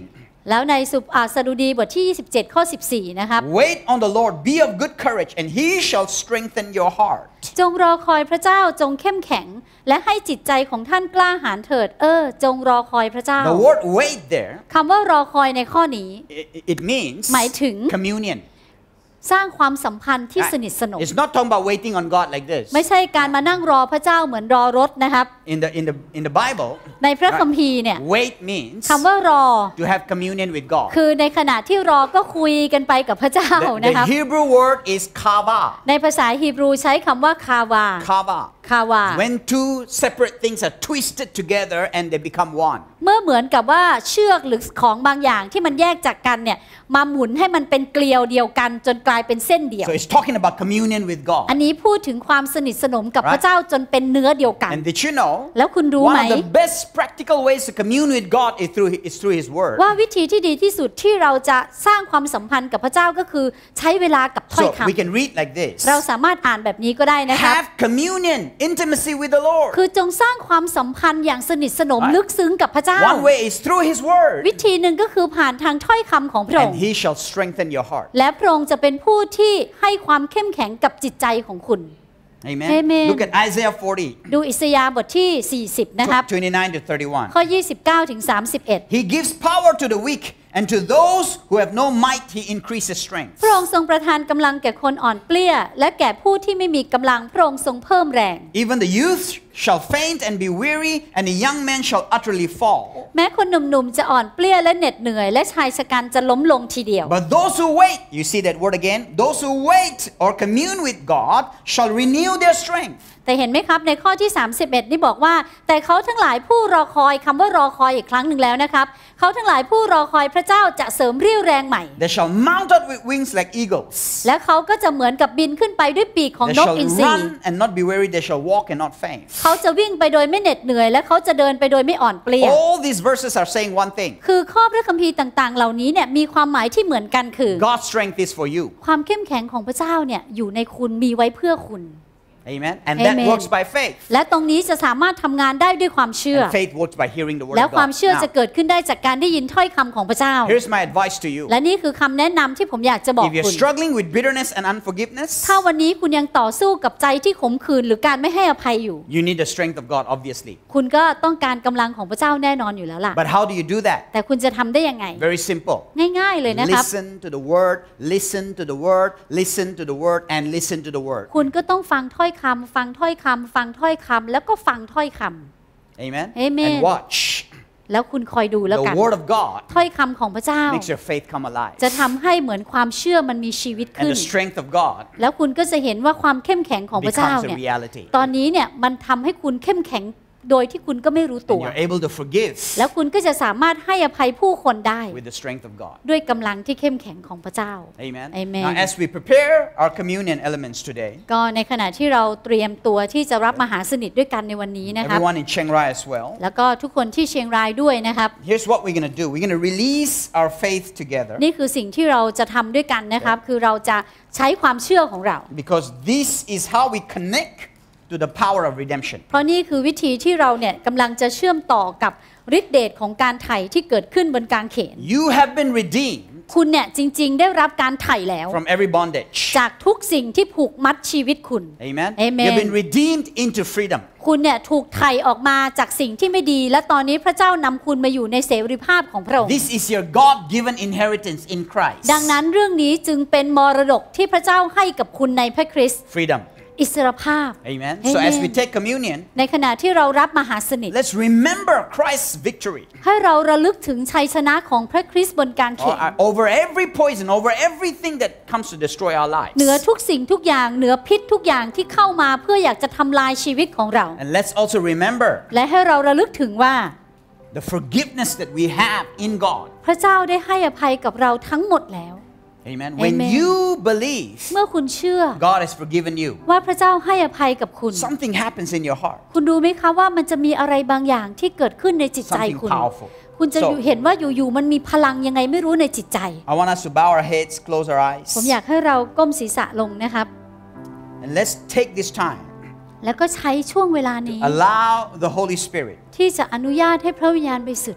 [SPEAKER 2] แล้วในสุภาสดุดีบทที่ยี่สิบเจ็ดข้อสิบสี่นะครับ
[SPEAKER 1] Wait on the Lord, be of good courage, and He shall strengthen your heart.
[SPEAKER 2] จงรอคอยพระเจ้าจงเข้มแข็งและให้จิตใจของท่านกล้าหาญเถิดเออจงรอคอยพระเจ้า
[SPEAKER 1] The word wait there,
[SPEAKER 2] คำว่ารอคอยในข้อนี้
[SPEAKER 1] it, it means
[SPEAKER 2] หมายถึง
[SPEAKER 1] communion.
[SPEAKER 2] สร้างความสัมพันธ์ที่สนิทสนม
[SPEAKER 1] It's not talking about waiting on God like this.
[SPEAKER 2] ไม่ใช่การมานั่งรอพระเจ้าเหมือนรอรถนะครับ
[SPEAKER 1] In the in the in the Bible,
[SPEAKER 2] ในพระคัมภีร์เนี่ย
[SPEAKER 1] wait means
[SPEAKER 2] คำว่ารอ
[SPEAKER 1] to have communion with God.
[SPEAKER 2] คือในขณะที่รอก็คุยกันไปกับพระเจ้า
[SPEAKER 1] The,
[SPEAKER 2] นะครับ
[SPEAKER 1] the Hebrew word is kava.
[SPEAKER 2] ในภาษาฮีบรูใช้คำว่าคาวา
[SPEAKER 1] Kava.
[SPEAKER 2] คาวา
[SPEAKER 1] When two separate things are twisted together and they become one.
[SPEAKER 2] เมื่อเหมือนกับว่าเชือกหรือของบางอย่างที่มันแยกจากกันเนี่ยมาหมุนให้มันเป็นเกลียวเดียวกันจนกลายเป็นเส้นเดียว
[SPEAKER 1] So it's talking about communion with God.
[SPEAKER 2] อันนี้พูดถึงความสนิทสนมกับพระเจ้าจนเป็นเนื้อเดียวกัน
[SPEAKER 1] And did you know
[SPEAKER 2] แล้วคุณรู้
[SPEAKER 1] one
[SPEAKER 2] ไหม
[SPEAKER 1] of the best practical ways to commune with God is through is through His Word.
[SPEAKER 2] ว่าวิธีที่ดีที่สุดที่เราจะสร้างความสัมพันธ์กับพระเจ้าก็คือใช้เวลากับถ้อย
[SPEAKER 1] So
[SPEAKER 2] คำ
[SPEAKER 1] we can read like this.
[SPEAKER 2] เราสามารถอ่านแบบนี้ก็ได้นะครับ
[SPEAKER 1] Have communion, intimacy with the Lord.
[SPEAKER 2] คือจงสร้างความสัมพันธ์อย่างสนิทสนมลึกซึ้งกับพระเจ้า
[SPEAKER 1] One way is through His Word.
[SPEAKER 2] วิธีหนึ่งก็คือผ่านทางถ้อยคำของพระอง
[SPEAKER 1] And
[SPEAKER 2] ค์
[SPEAKER 1] He shall strengthen your heart.
[SPEAKER 2] และพระองค์จะเป็นผู้ที่ให้ความเข้มแข็งกับจิตใจของคุณ
[SPEAKER 1] Amen.
[SPEAKER 2] Amen.
[SPEAKER 1] Look at Isaiah forty,
[SPEAKER 2] ดูอิสยาห์บทที่สี่สิบนะครับ
[SPEAKER 1] twenty-nine to thirty-one.
[SPEAKER 2] ข้อยี่สิบเก้าถึงสามสิบเอ็ด
[SPEAKER 1] He gives power to the weak, and to those who have no might, He increases strength.
[SPEAKER 2] พระองค์ทรงประทานกำลังแก่คนอ่อนเปลี้ยและแก่ผู้ที่ไม่มีกำลังพระองค์ทรงเพิ่มแรง
[SPEAKER 1] Even the youth shall faint and be weary, and the young men shall utterly fall.
[SPEAKER 2] แม้คนหนุ่มๆจะอ่อนเปลี้ยและเหน็ดเหนื่อยและชายชะกันจะล้มลงทีเดียว
[SPEAKER 1] But those who wait, you see that word again, those who wait or commune with God shall renew their strength.
[SPEAKER 2] แต่เห็นไหมครับในข้อที่สามสิบเอ็ดนี่บอกว่าแต่เขาทั้งหลายผู้รอคอยคำว่ารอคอยอีกครั้งหนึ่งแล้วนะครับเขาทั้งหลายผู้รอคอยพระเจ้าจะเสริมเรี่ยวแรงใหม่
[SPEAKER 1] They shall mount up with wings like eagles.
[SPEAKER 2] และเขาก็จะเหมือนกับบินขึ้นไปด้วยปีกของ
[SPEAKER 1] They
[SPEAKER 2] นก
[SPEAKER 1] shall
[SPEAKER 2] อินทรี
[SPEAKER 1] run and not be weary. They shall walk and not faint.
[SPEAKER 2] เขาจะวิ่งไปโดยไม่เหน็ดเหนื่อยและเขาจะเดินไปโดยไม่อ่อนเปลี้ย
[SPEAKER 1] All these verses are saying one thing.
[SPEAKER 2] คือข้อพระคัมภีร์ต่างๆเหล่านี้เนี่ยมีความหมายที่เหมือนกันคือ
[SPEAKER 1] God's strength is for you.
[SPEAKER 2] ความเข้มแข็งของพระเจ้าเนี่ยอยู่ในคุณมีไว้เพื่อคุณ
[SPEAKER 1] Amen. And
[SPEAKER 2] Amen.
[SPEAKER 1] that works by faith.
[SPEAKER 2] และตรงนี้จะสามารถทำงานได้ด้วยความเชื่อ
[SPEAKER 1] And faith works by hearing the word
[SPEAKER 2] และ
[SPEAKER 1] of
[SPEAKER 2] ความ
[SPEAKER 1] God.
[SPEAKER 2] เชื่อจะ
[SPEAKER 1] Now,
[SPEAKER 2] เกิดขึ้นได้จากการได้ยินถ้อยคำของพระเจ้า
[SPEAKER 1] here's my advice to you.
[SPEAKER 2] และนี่คือคำแนะนำที่ผมอยากจะบอก
[SPEAKER 1] If you're
[SPEAKER 2] คุณ
[SPEAKER 1] struggling with bitterness and unforgiveness,
[SPEAKER 2] ถ้าวันนี้คุณยังต่อสู้กับใจที่ขมขื่นหรือการไม่ให้อภัยอยู่
[SPEAKER 1] you need the strength of God, obviously.
[SPEAKER 2] คุณก็ต้องการกำลังของพระเจ้าแน่นอนอยู่แล้วล่ะ
[SPEAKER 1] But how do you do that?
[SPEAKER 2] แต่คุณจะทำได้ยังไง
[SPEAKER 1] Very simple.
[SPEAKER 2] ง่ายๆเลยนะครับ
[SPEAKER 1] Listen to the word, listen to the word, listen to the word, and listen to the word.
[SPEAKER 2] คุณก็ต้องฟังถ้อยคำฟังถ้อยคำฟังถ้อยคำแล้วก็ฟังถ้อยคำ
[SPEAKER 1] Amen.
[SPEAKER 2] Amen.
[SPEAKER 1] And watch.
[SPEAKER 2] แล้วคุณคอยดูแล้วกัน
[SPEAKER 1] The word of God
[SPEAKER 2] ถ้อยคำของพระเจ้า
[SPEAKER 1] makes your faith come alive.
[SPEAKER 2] จะทำให้เหมือนความเชื่อมันมีชีวิต
[SPEAKER 1] And
[SPEAKER 2] ขึ้น
[SPEAKER 1] the strength of God
[SPEAKER 2] แล้วคุณก็จะเห็นว่าความเข้มแข็งของพระเจ้า
[SPEAKER 1] becomes
[SPEAKER 2] เนี่ย
[SPEAKER 1] a reality.
[SPEAKER 2] ตอนนี้เนี่ยมันทำให้คุณเข้มแข็งโดยที่คุณก็ไม่รู้ตั
[SPEAKER 1] And
[SPEAKER 2] ว
[SPEAKER 1] you're able to forgive
[SPEAKER 2] แล้วคุณก็จะสามารถให้อภัยผู้คนได้
[SPEAKER 1] with the strength of God.
[SPEAKER 2] ด้วยกำลังที่เข้มแข็งของพระเจ้า
[SPEAKER 1] Amen.
[SPEAKER 2] Amen.
[SPEAKER 1] Now, as we prepare our communion elements today,
[SPEAKER 2] ก็ในขณะที่เราเตรียมตัวที่จะรับมหาสนิทด้วยกันในวันนี้นะครับ
[SPEAKER 1] everyone in Chiang Rai as well,
[SPEAKER 2] แล้วก็ทุกคนที่เชียงรายด้วยนะครับ
[SPEAKER 1] here's what we're going to do. We're going to release our faith together
[SPEAKER 2] นี่คือสิ่งที่เราจะทำด้วยกันนะครับ คือเราจะใช้ความเชื่อของเรา
[SPEAKER 1] because this is how we connect to the power of redemption.
[SPEAKER 2] เพราะนี่คือวิธีที่เราเนี่ยกำลังจะเชื่อมต่อกับฤทธิเดชของการไถ่ที่เกิดขึ้นบนกางเขน
[SPEAKER 1] You have been redeemed
[SPEAKER 2] คุณเนี่ยจริงๆได้รับการไถ่แล้ว
[SPEAKER 1] from every bondage.
[SPEAKER 2] จากทุกสิ่งที่ผูกมัดชีวิตคุณ
[SPEAKER 1] Amen.
[SPEAKER 2] Amen.
[SPEAKER 1] You've been redeemed into freedom.
[SPEAKER 2] คุณเนี่ยถูกไถ่ออกมาจากสิ่งที่ไม่ดีและตอนนี้พระเจ้านำคุณมาอยู่ในเสรีภาพของพระองค์
[SPEAKER 1] This is your God-given inheritance in Christ.
[SPEAKER 2] ดังนั้นเรื่องนี้จึงเป็นมรดกที่พระเจ้าให้กับคุณในพระคริสต์
[SPEAKER 1] Freedom.
[SPEAKER 2] อิสรภาพ
[SPEAKER 1] Amen.
[SPEAKER 2] Amen.
[SPEAKER 1] So as we take communion,
[SPEAKER 2] ในขณะที่เรารับมหาสนิท
[SPEAKER 1] let's remember Christ's victory
[SPEAKER 2] ให้เราระลึกถึงชัยชนะของพระคริสต์บนกางเขน
[SPEAKER 1] over every poison, over everything that comes to destroy our lives.
[SPEAKER 2] เหนือทุกสิ่งทุกอย่างเหนือพิษทุกอย่างที่เข้ามาเพื่ออยากจะทำลายชีวิตของเรา
[SPEAKER 1] And let's also remember
[SPEAKER 2] และให้เราระลึกถึงว่า
[SPEAKER 1] the forgiveness that we have in God.
[SPEAKER 2] พระเจ้าได้ให้อภัยกับเราทั้งหมดแล้ว
[SPEAKER 1] Amen. When
[SPEAKER 2] Amen.
[SPEAKER 1] you believe
[SPEAKER 2] เมื่อคุณเชื่อ
[SPEAKER 1] God has forgiven you,
[SPEAKER 2] ว่าพระเจ้าให้อภัยกับคุณ
[SPEAKER 1] something happens in your heart.
[SPEAKER 2] คุณดูไหมคะว่ามันจะมีอะไรบางอย่างที่เกิดขึ้นในจิตใจ
[SPEAKER 1] Something
[SPEAKER 2] คุณ
[SPEAKER 1] powerful.
[SPEAKER 2] คุณจะ
[SPEAKER 1] So
[SPEAKER 2] เห็นว่าอยู่ๆมันมีพลังยังไงไม่รู้ในจิตใจ
[SPEAKER 1] I want us to bow our heads, close our eyes,
[SPEAKER 2] ผมอยากให้เราก้มศีรษะลงนะครับ
[SPEAKER 1] and let's take this time.
[SPEAKER 2] แล้วก็ใช้ช่วงเวลานี้
[SPEAKER 1] Allow the Holy Spirit
[SPEAKER 2] ที่จะอนุญาตให้พระวิญญาณบริสุทธิ์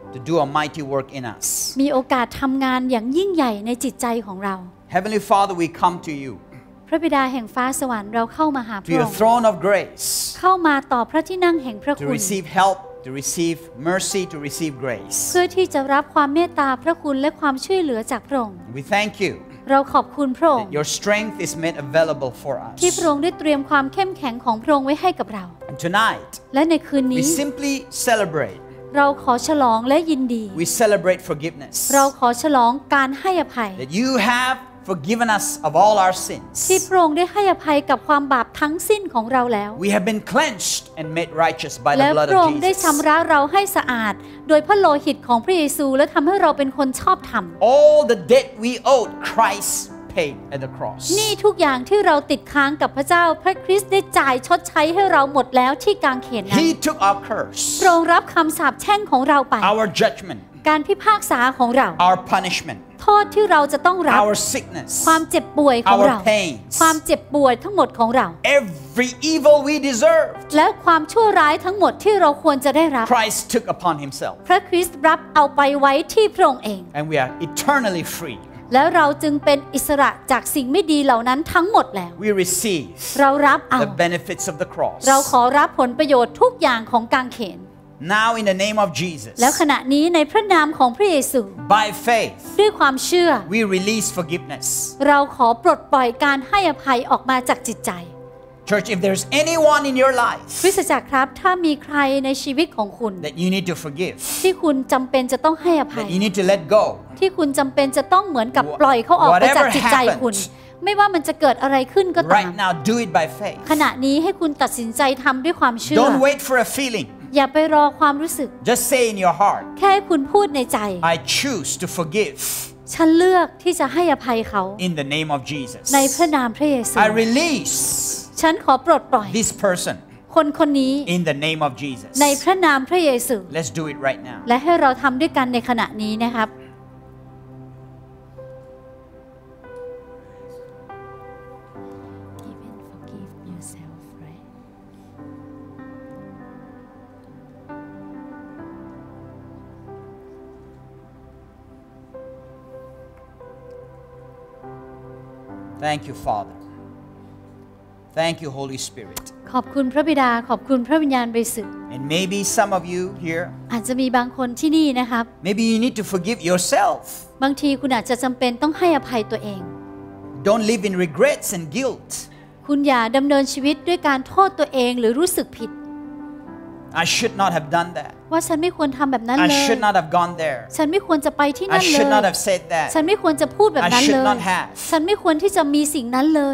[SPEAKER 1] to do a mighty work in us.
[SPEAKER 2] มีโอกาสทำงานอย่างยิ่งใหญ่ในจิตใจของเรา
[SPEAKER 1] Heavenly Father, we come to you,
[SPEAKER 2] พระบิดาแห่งฟ้าสวรรค์เราเข้ามาหาพ
[SPEAKER 1] to
[SPEAKER 2] ระอ
[SPEAKER 1] your
[SPEAKER 2] งค์
[SPEAKER 1] throne of grace,
[SPEAKER 2] เข้ามาต่อพระที่นั่งแห่งพระ
[SPEAKER 1] to
[SPEAKER 2] คุณ
[SPEAKER 1] receive help, to receive mercy, to receive grace.
[SPEAKER 2] เพื่อที่จะรับความเมตตาพระคุณและความช่วยเหลือจากพระองค์
[SPEAKER 1] We thank you
[SPEAKER 2] เราขอบคุณพระองค์
[SPEAKER 1] that your strength is made available for
[SPEAKER 2] ที่พ
[SPEAKER 1] us.
[SPEAKER 2] ระองค์ได้เตรียมความเข้มแข็งของพระองค์ไว้ให้กับเรา
[SPEAKER 1] And tonight,
[SPEAKER 2] และในคืน
[SPEAKER 1] we
[SPEAKER 2] นี้
[SPEAKER 1] simply celebrate.
[SPEAKER 2] เราขอฉลองและยินดี
[SPEAKER 1] We celebrate forgiveness.
[SPEAKER 2] เราขอฉลองการให้อภัย
[SPEAKER 1] That you have forgiven us of all our
[SPEAKER 2] ที่
[SPEAKER 1] sins.
[SPEAKER 2] พระองค์ได้ให้อภัยกับความบาปทั้งสิ้นของเราแล้ว
[SPEAKER 1] We have been cleansed and made righteous by
[SPEAKER 2] และ
[SPEAKER 1] the blood
[SPEAKER 2] พระองค์
[SPEAKER 1] of
[SPEAKER 2] ได้
[SPEAKER 1] Jesus.
[SPEAKER 2] ชำระเราให้สะอาด โดยพระโลหิตของพระเยซูและทำให้เราเป็นคนชอบธรรม
[SPEAKER 1] All the debt we owed, Christ paid at the cross.
[SPEAKER 2] นี่ทุกอย่างที่เราติดค้างกับพระเจ้าพระคริสต์ได้จ่ายชดใช้ให้เราหมดแล้วที่กางเขนนั้น
[SPEAKER 1] He took our curse,
[SPEAKER 2] พระองค์รับคำสาปแช่งของเราไป
[SPEAKER 1] our judgment,
[SPEAKER 2] การพิพากษาของเรา
[SPEAKER 1] our punishment,
[SPEAKER 2] โทษที่เราจะต้องรับ
[SPEAKER 1] our sickness,
[SPEAKER 2] ความเจ็บป่วยของ
[SPEAKER 1] our
[SPEAKER 2] เรา
[SPEAKER 1] pains,
[SPEAKER 2] ความเจ็บป่วยทั้งหมดของเรา
[SPEAKER 1] every evil we deserved.
[SPEAKER 2] และความชั่วร้ายทั้งหมดที่เราควรจะได้รับ
[SPEAKER 1] Christ took upon himself,
[SPEAKER 2] พระคริสต์รับเอาไปไว้ที่พระองค์เอง
[SPEAKER 1] and we are eternally free.
[SPEAKER 2] แล้วเราจึงเป็นอิสระจากสิ่งไม่ดีเหล่านั้นทั้งหมดแล้ว
[SPEAKER 1] We receive
[SPEAKER 2] เรารับเอา
[SPEAKER 1] the benefits of the cross.
[SPEAKER 2] เราขอรับผลประโยชน์ทุกอย่างของกางเขน
[SPEAKER 1] Now, in the name of Jesus,
[SPEAKER 2] แล้วขณะนี้ในพระนามของพระเยซู
[SPEAKER 1] by faith,
[SPEAKER 2] ด้วยความเชื่อ
[SPEAKER 1] we release forgiveness.
[SPEAKER 2] เราขอปลดปล่อยการให้อภัยออกมาจากจิตใจ
[SPEAKER 1] Church, if there's anyone in your life
[SPEAKER 2] คริสตจักรครับถ้ามีใครในชีวิตของคุณ
[SPEAKER 1] that you need to forgive,
[SPEAKER 2] ที่คุณจำเป็นจะต้องให้อภัย
[SPEAKER 1] that you need to let go,
[SPEAKER 2] ที่คุณจำเป็นจะต้องเหมือนกับปล่อยเขาออกไปจากจิตใจคุณ ไม่ว่ามันจะเกิดอะไรขึ้นก็ตาม
[SPEAKER 1] right now, do it by faith.
[SPEAKER 2] ขณะนี้ให้คุณตัดสินใจทำด้วยความเชื่อ
[SPEAKER 1] Don't wait for a feeling.
[SPEAKER 2] อย่าไปรอความรู้สึก
[SPEAKER 1] Just say in your heart,
[SPEAKER 2] แค่ให้คุณพูดในใจ
[SPEAKER 1] I choose to forgive
[SPEAKER 2] ฉันเลือกที่จะให้อภัยเขา
[SPEAKER 1] in the name of Jesus.
[SPEAKER 2] ในพระนามพระเยซู
[SPEAKER 1] I release
[SPEAKER 2] ฉันขอปลดปล่อย
[SPEAKER 1] this person
[SPEAKER 2] คนคนนี้
[SPEAKER 1] in the name of Jesus.
[SPEAKER 2] ในพระนามพระเยซู
[SPEAKER 1] Let's do it right now.
[SPEAKER 2] และให้เราทำด้วยกันในขณะนี้นะครับ Even forgive yourself, right?
[SPEAKER 1] Thank you, Father. Thank you, Holy Spirit.
[SPEAKER 2] ขอบคุณพระบิดาขอบคุณพระวิญญาณบริสุทธิ์
[SPEAKER 1] And maybe some of you here,
[SPEAKER 2] อาจจะมีบางคนที่นี่นะครับ
[SPEAKER 1] maybe you need to forgive yourself.
[SPEAKER 2] บางทีคุณอาจจะจำเป็นต้องให้อภัยตัวเอง
[SPEAKER 1] Don't live in regrets and guilt.
[SPEAKER 2] คุณอย่าดำเนินชีวิตด้วยการโทษตัวเองหรือรู้สึกผิด
[SPEAKER 1] I should not have done that.
[SPEAKER 2] ว่าฉันไม่ควรทำแบบนั้น
[SPEAKER 1] I
[SPEAKER 2] เลย
[SPEAKER 1] should not have gone there.
[SPEAKER 2] ฉันไม่ควรจะไปที่
[SPEAKER 1] I
[SPEAKER 2] นั่นเล
[SPEAKER 1] should
[SPEAKER 2] ย
[SPEAKER 1] not have said
[SPEAKER 2] ฉัน
[SPEAKER 1] that.
[SPEAKER 2] ไม่ควรจะพูดแบบนั้น
[SPEAKER 1] I
[SPEAKER 2] เล
[SPEAKER 1] should
[SPEAKER 2] ย
[SPEAKER 1] not have.
[SPEAKER 2] ฉันไม่ควรที่จะมีสิ่งนั้นเลย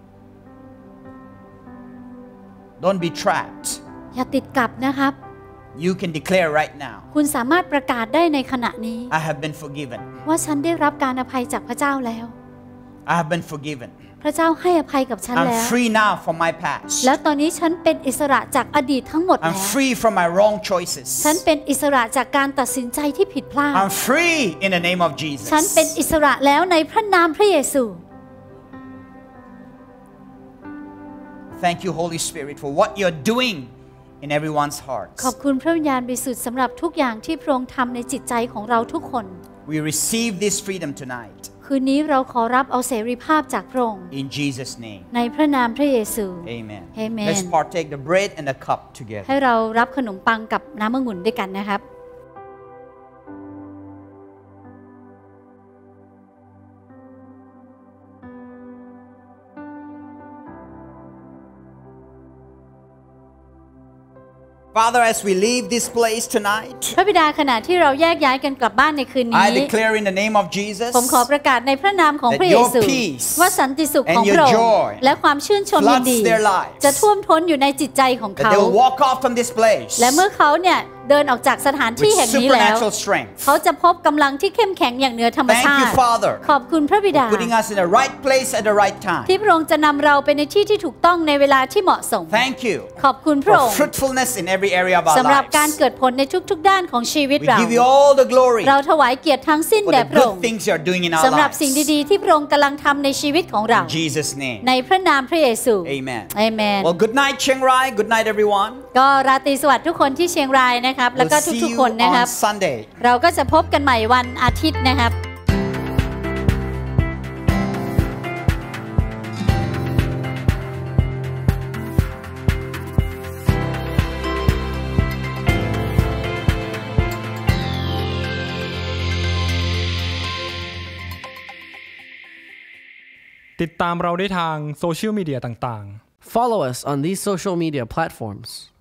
[SPEAKER 1] Don't be trapped.
[SPEAKER 2] อย่าติดกับนะครับ
[SPEAKER 1] You can declare right now,
[SPEAKER 2] คุณสามารถประกาศได้ในขณะนี้
[SPEAKER 1] I have been forgiven.
[SPEAKER 2] ว่าฉันได้รับการอภัยจากพระเจ้าแล้ว
[SPEAKER 1] I have been forgiven.
[SPEAKER 2] พระเจ้าให้อภัยกับฉัน
[SPEAKER 1] I'm
[SPEAKER 2] แล้ว
[SPEAKER 1] free now from my past.
[SPEAKER 2] แล้วตอนนี้ฉันเป็นอิสระจากอดีตทั้งหมด
[SPEAKER 1] I'm
[SPEAKER 2] แล้ว
[SPEAKER 1] free from my wrong choices.
[SPEAKER 2] ฉันเป็นอิสระจากการตัดสินใจที่ผิดพลาด
[SPEAKER 1] I'm free in the name of
[SPEAKER 2] ฉันเป็น
[SPEAKER 1] Jesus.
[SPEAKER 2] อิสระแล้วในพระนามพระเยซู
[SPEAKER 1] Thank you, Holy Spirit, for what you're doing in everyone's
[SPEAKER 2] ข
[SPEAKER 1] hearts.
[SPEAKER 2] อบคุณพระวิญญาณบริสุทธิ์สำหรับทุกอย่างที่พระองค์ทำในจิตใจของเราทุกคน
[SPEAKER 1] We receive this freedom tonight
[SPEAKER 2] คืนนี้เราขอรับเอาเสรีภาพจากพระองค์
[SPEAKER 1] in Jesus' name.
[SPEAKER 2] ในพระนามพระเยซู
[SPEAKER 1] Amen.
[SPEAKER 2] Amen.
[SPEAKER 1] Let's partake the bread and the cup together.
[SPEAKER 2] ให้เรารับขนมปังกับน้ำองุ่นด้วยกันนะครับ
[SPEAKER 1] Father, as we leave this place tonight,
[SPEAKER 2] พระบิดาขณะที่เราแยกย้ายกันกลับบ้านในคืนนี้
[SPEAKER 1] I declare in the name of Jesus
[SPEAKER 2] ผมขอประกาศในพระนามของ
[SPEAKER 1] that
[SPEAKER 2] พระเยซู
[SPEAKER 1] your peace
[SPEAKER 2] ว่าสันติสุขของ
[SPEAKER 1] and your
[SPEAKER 2] พระองค์
[SPEAKER 1] joy
[SPEAKER 2] และความชื่นชมยินดี
[SPEAKER 1] floods their lives
[SPEAKER 2] จะท่วมท้นอยู่ในจิตใจของ
[SPEAKER 1] that
[SPEAKER 2] เขา
[SPEAKER 1] they will walk off from this place
[SPEAKER 2] และเมื่อเขาเนี่ยเดินออกจากสถานที่
[SPEAKER 1] with
[SPEAKER 2] แห่งนี้แล้ว
[SPEAKER 1] supernatural strength.
[SPEAKER 2] เขาจะพบกำลังที่เข้มแข็งอย่างเหนือธรรม
[SPEAKER 1] Thank
[SPEAKER 2] ชา
[SPEAKER 1] you,
[SPEAKER 2] ติ
[SPEAKER 1] Father,
[SPEAKER 2] ขอบคุณพระบิดา
[SPEAKER 1] putting us in the right place at the right time.
[SPEAKER 2] ที่พระองค์จะนำเราไปในที่ที่ถูกต้องในเวลาที่เหมาะสม
[SPEAKER 1] Thank you
[SPEAKER 2] ขอบคุณพระอ
[SPEAKER 1] for
[SPEAKER 2] งค์
[SPEAKER 1] fruitfulness in every area of our
[SPEAKER 2] สำหรับการ
[SPEAKER 1] lives.
[SPEAKER 2] เกิดผลในทุกๆด้านของชีวิต
[SPEAKER 1] We
[SPEAKER 2] เรา
[SPEAKER 1] give you all the glory
[SPEAKER 2] เราถวายเกียรติทั้งสิ้น
[SPEAKER 1] for
[SPEAKER 2] แด่
[SPEAKER 1] the
[SPEAKER 2] พระองค์
[SPEAKER 1] good things you're doing in our
[SPEAKER 2] สำหรับ
[SPEAKER 1] lives.
[SPEAKER 2] สิ่งดีๆที่พระองค์กำลังทำในชีวิตของเรา
[SPEAKER 1] In Jesus' name.
[SPEAKER 2] ในพระนามพระเยซู
[SPEAKER 1] Amen.
[SPEAKER 2] อาเมน
[SPEAKER 1] Well, good night, Chiang Rai. Good night, everyone.
[SPEAKER 2] ก็ราตรีสวัสดิ์ทุกคนที่เชียงรายนะคะนะครับแล้วก็
[SPEAKER 1] We'll see
[SPEAKER 2] ทุก
[SPEAKER 1] you
[SPEAKER 2] ๆคนนะครับ
[SPEAKER 1] on Sunday.
[SPEAKER 2] เราก็จะพบกันใหม่วันอาทิตย์นะครับ
[SPEAKER 3] ติดตามเราได้ทางโซเชียลมีเดียต่างๆ
[SPEAKER 4] Follow us on these social media platforms.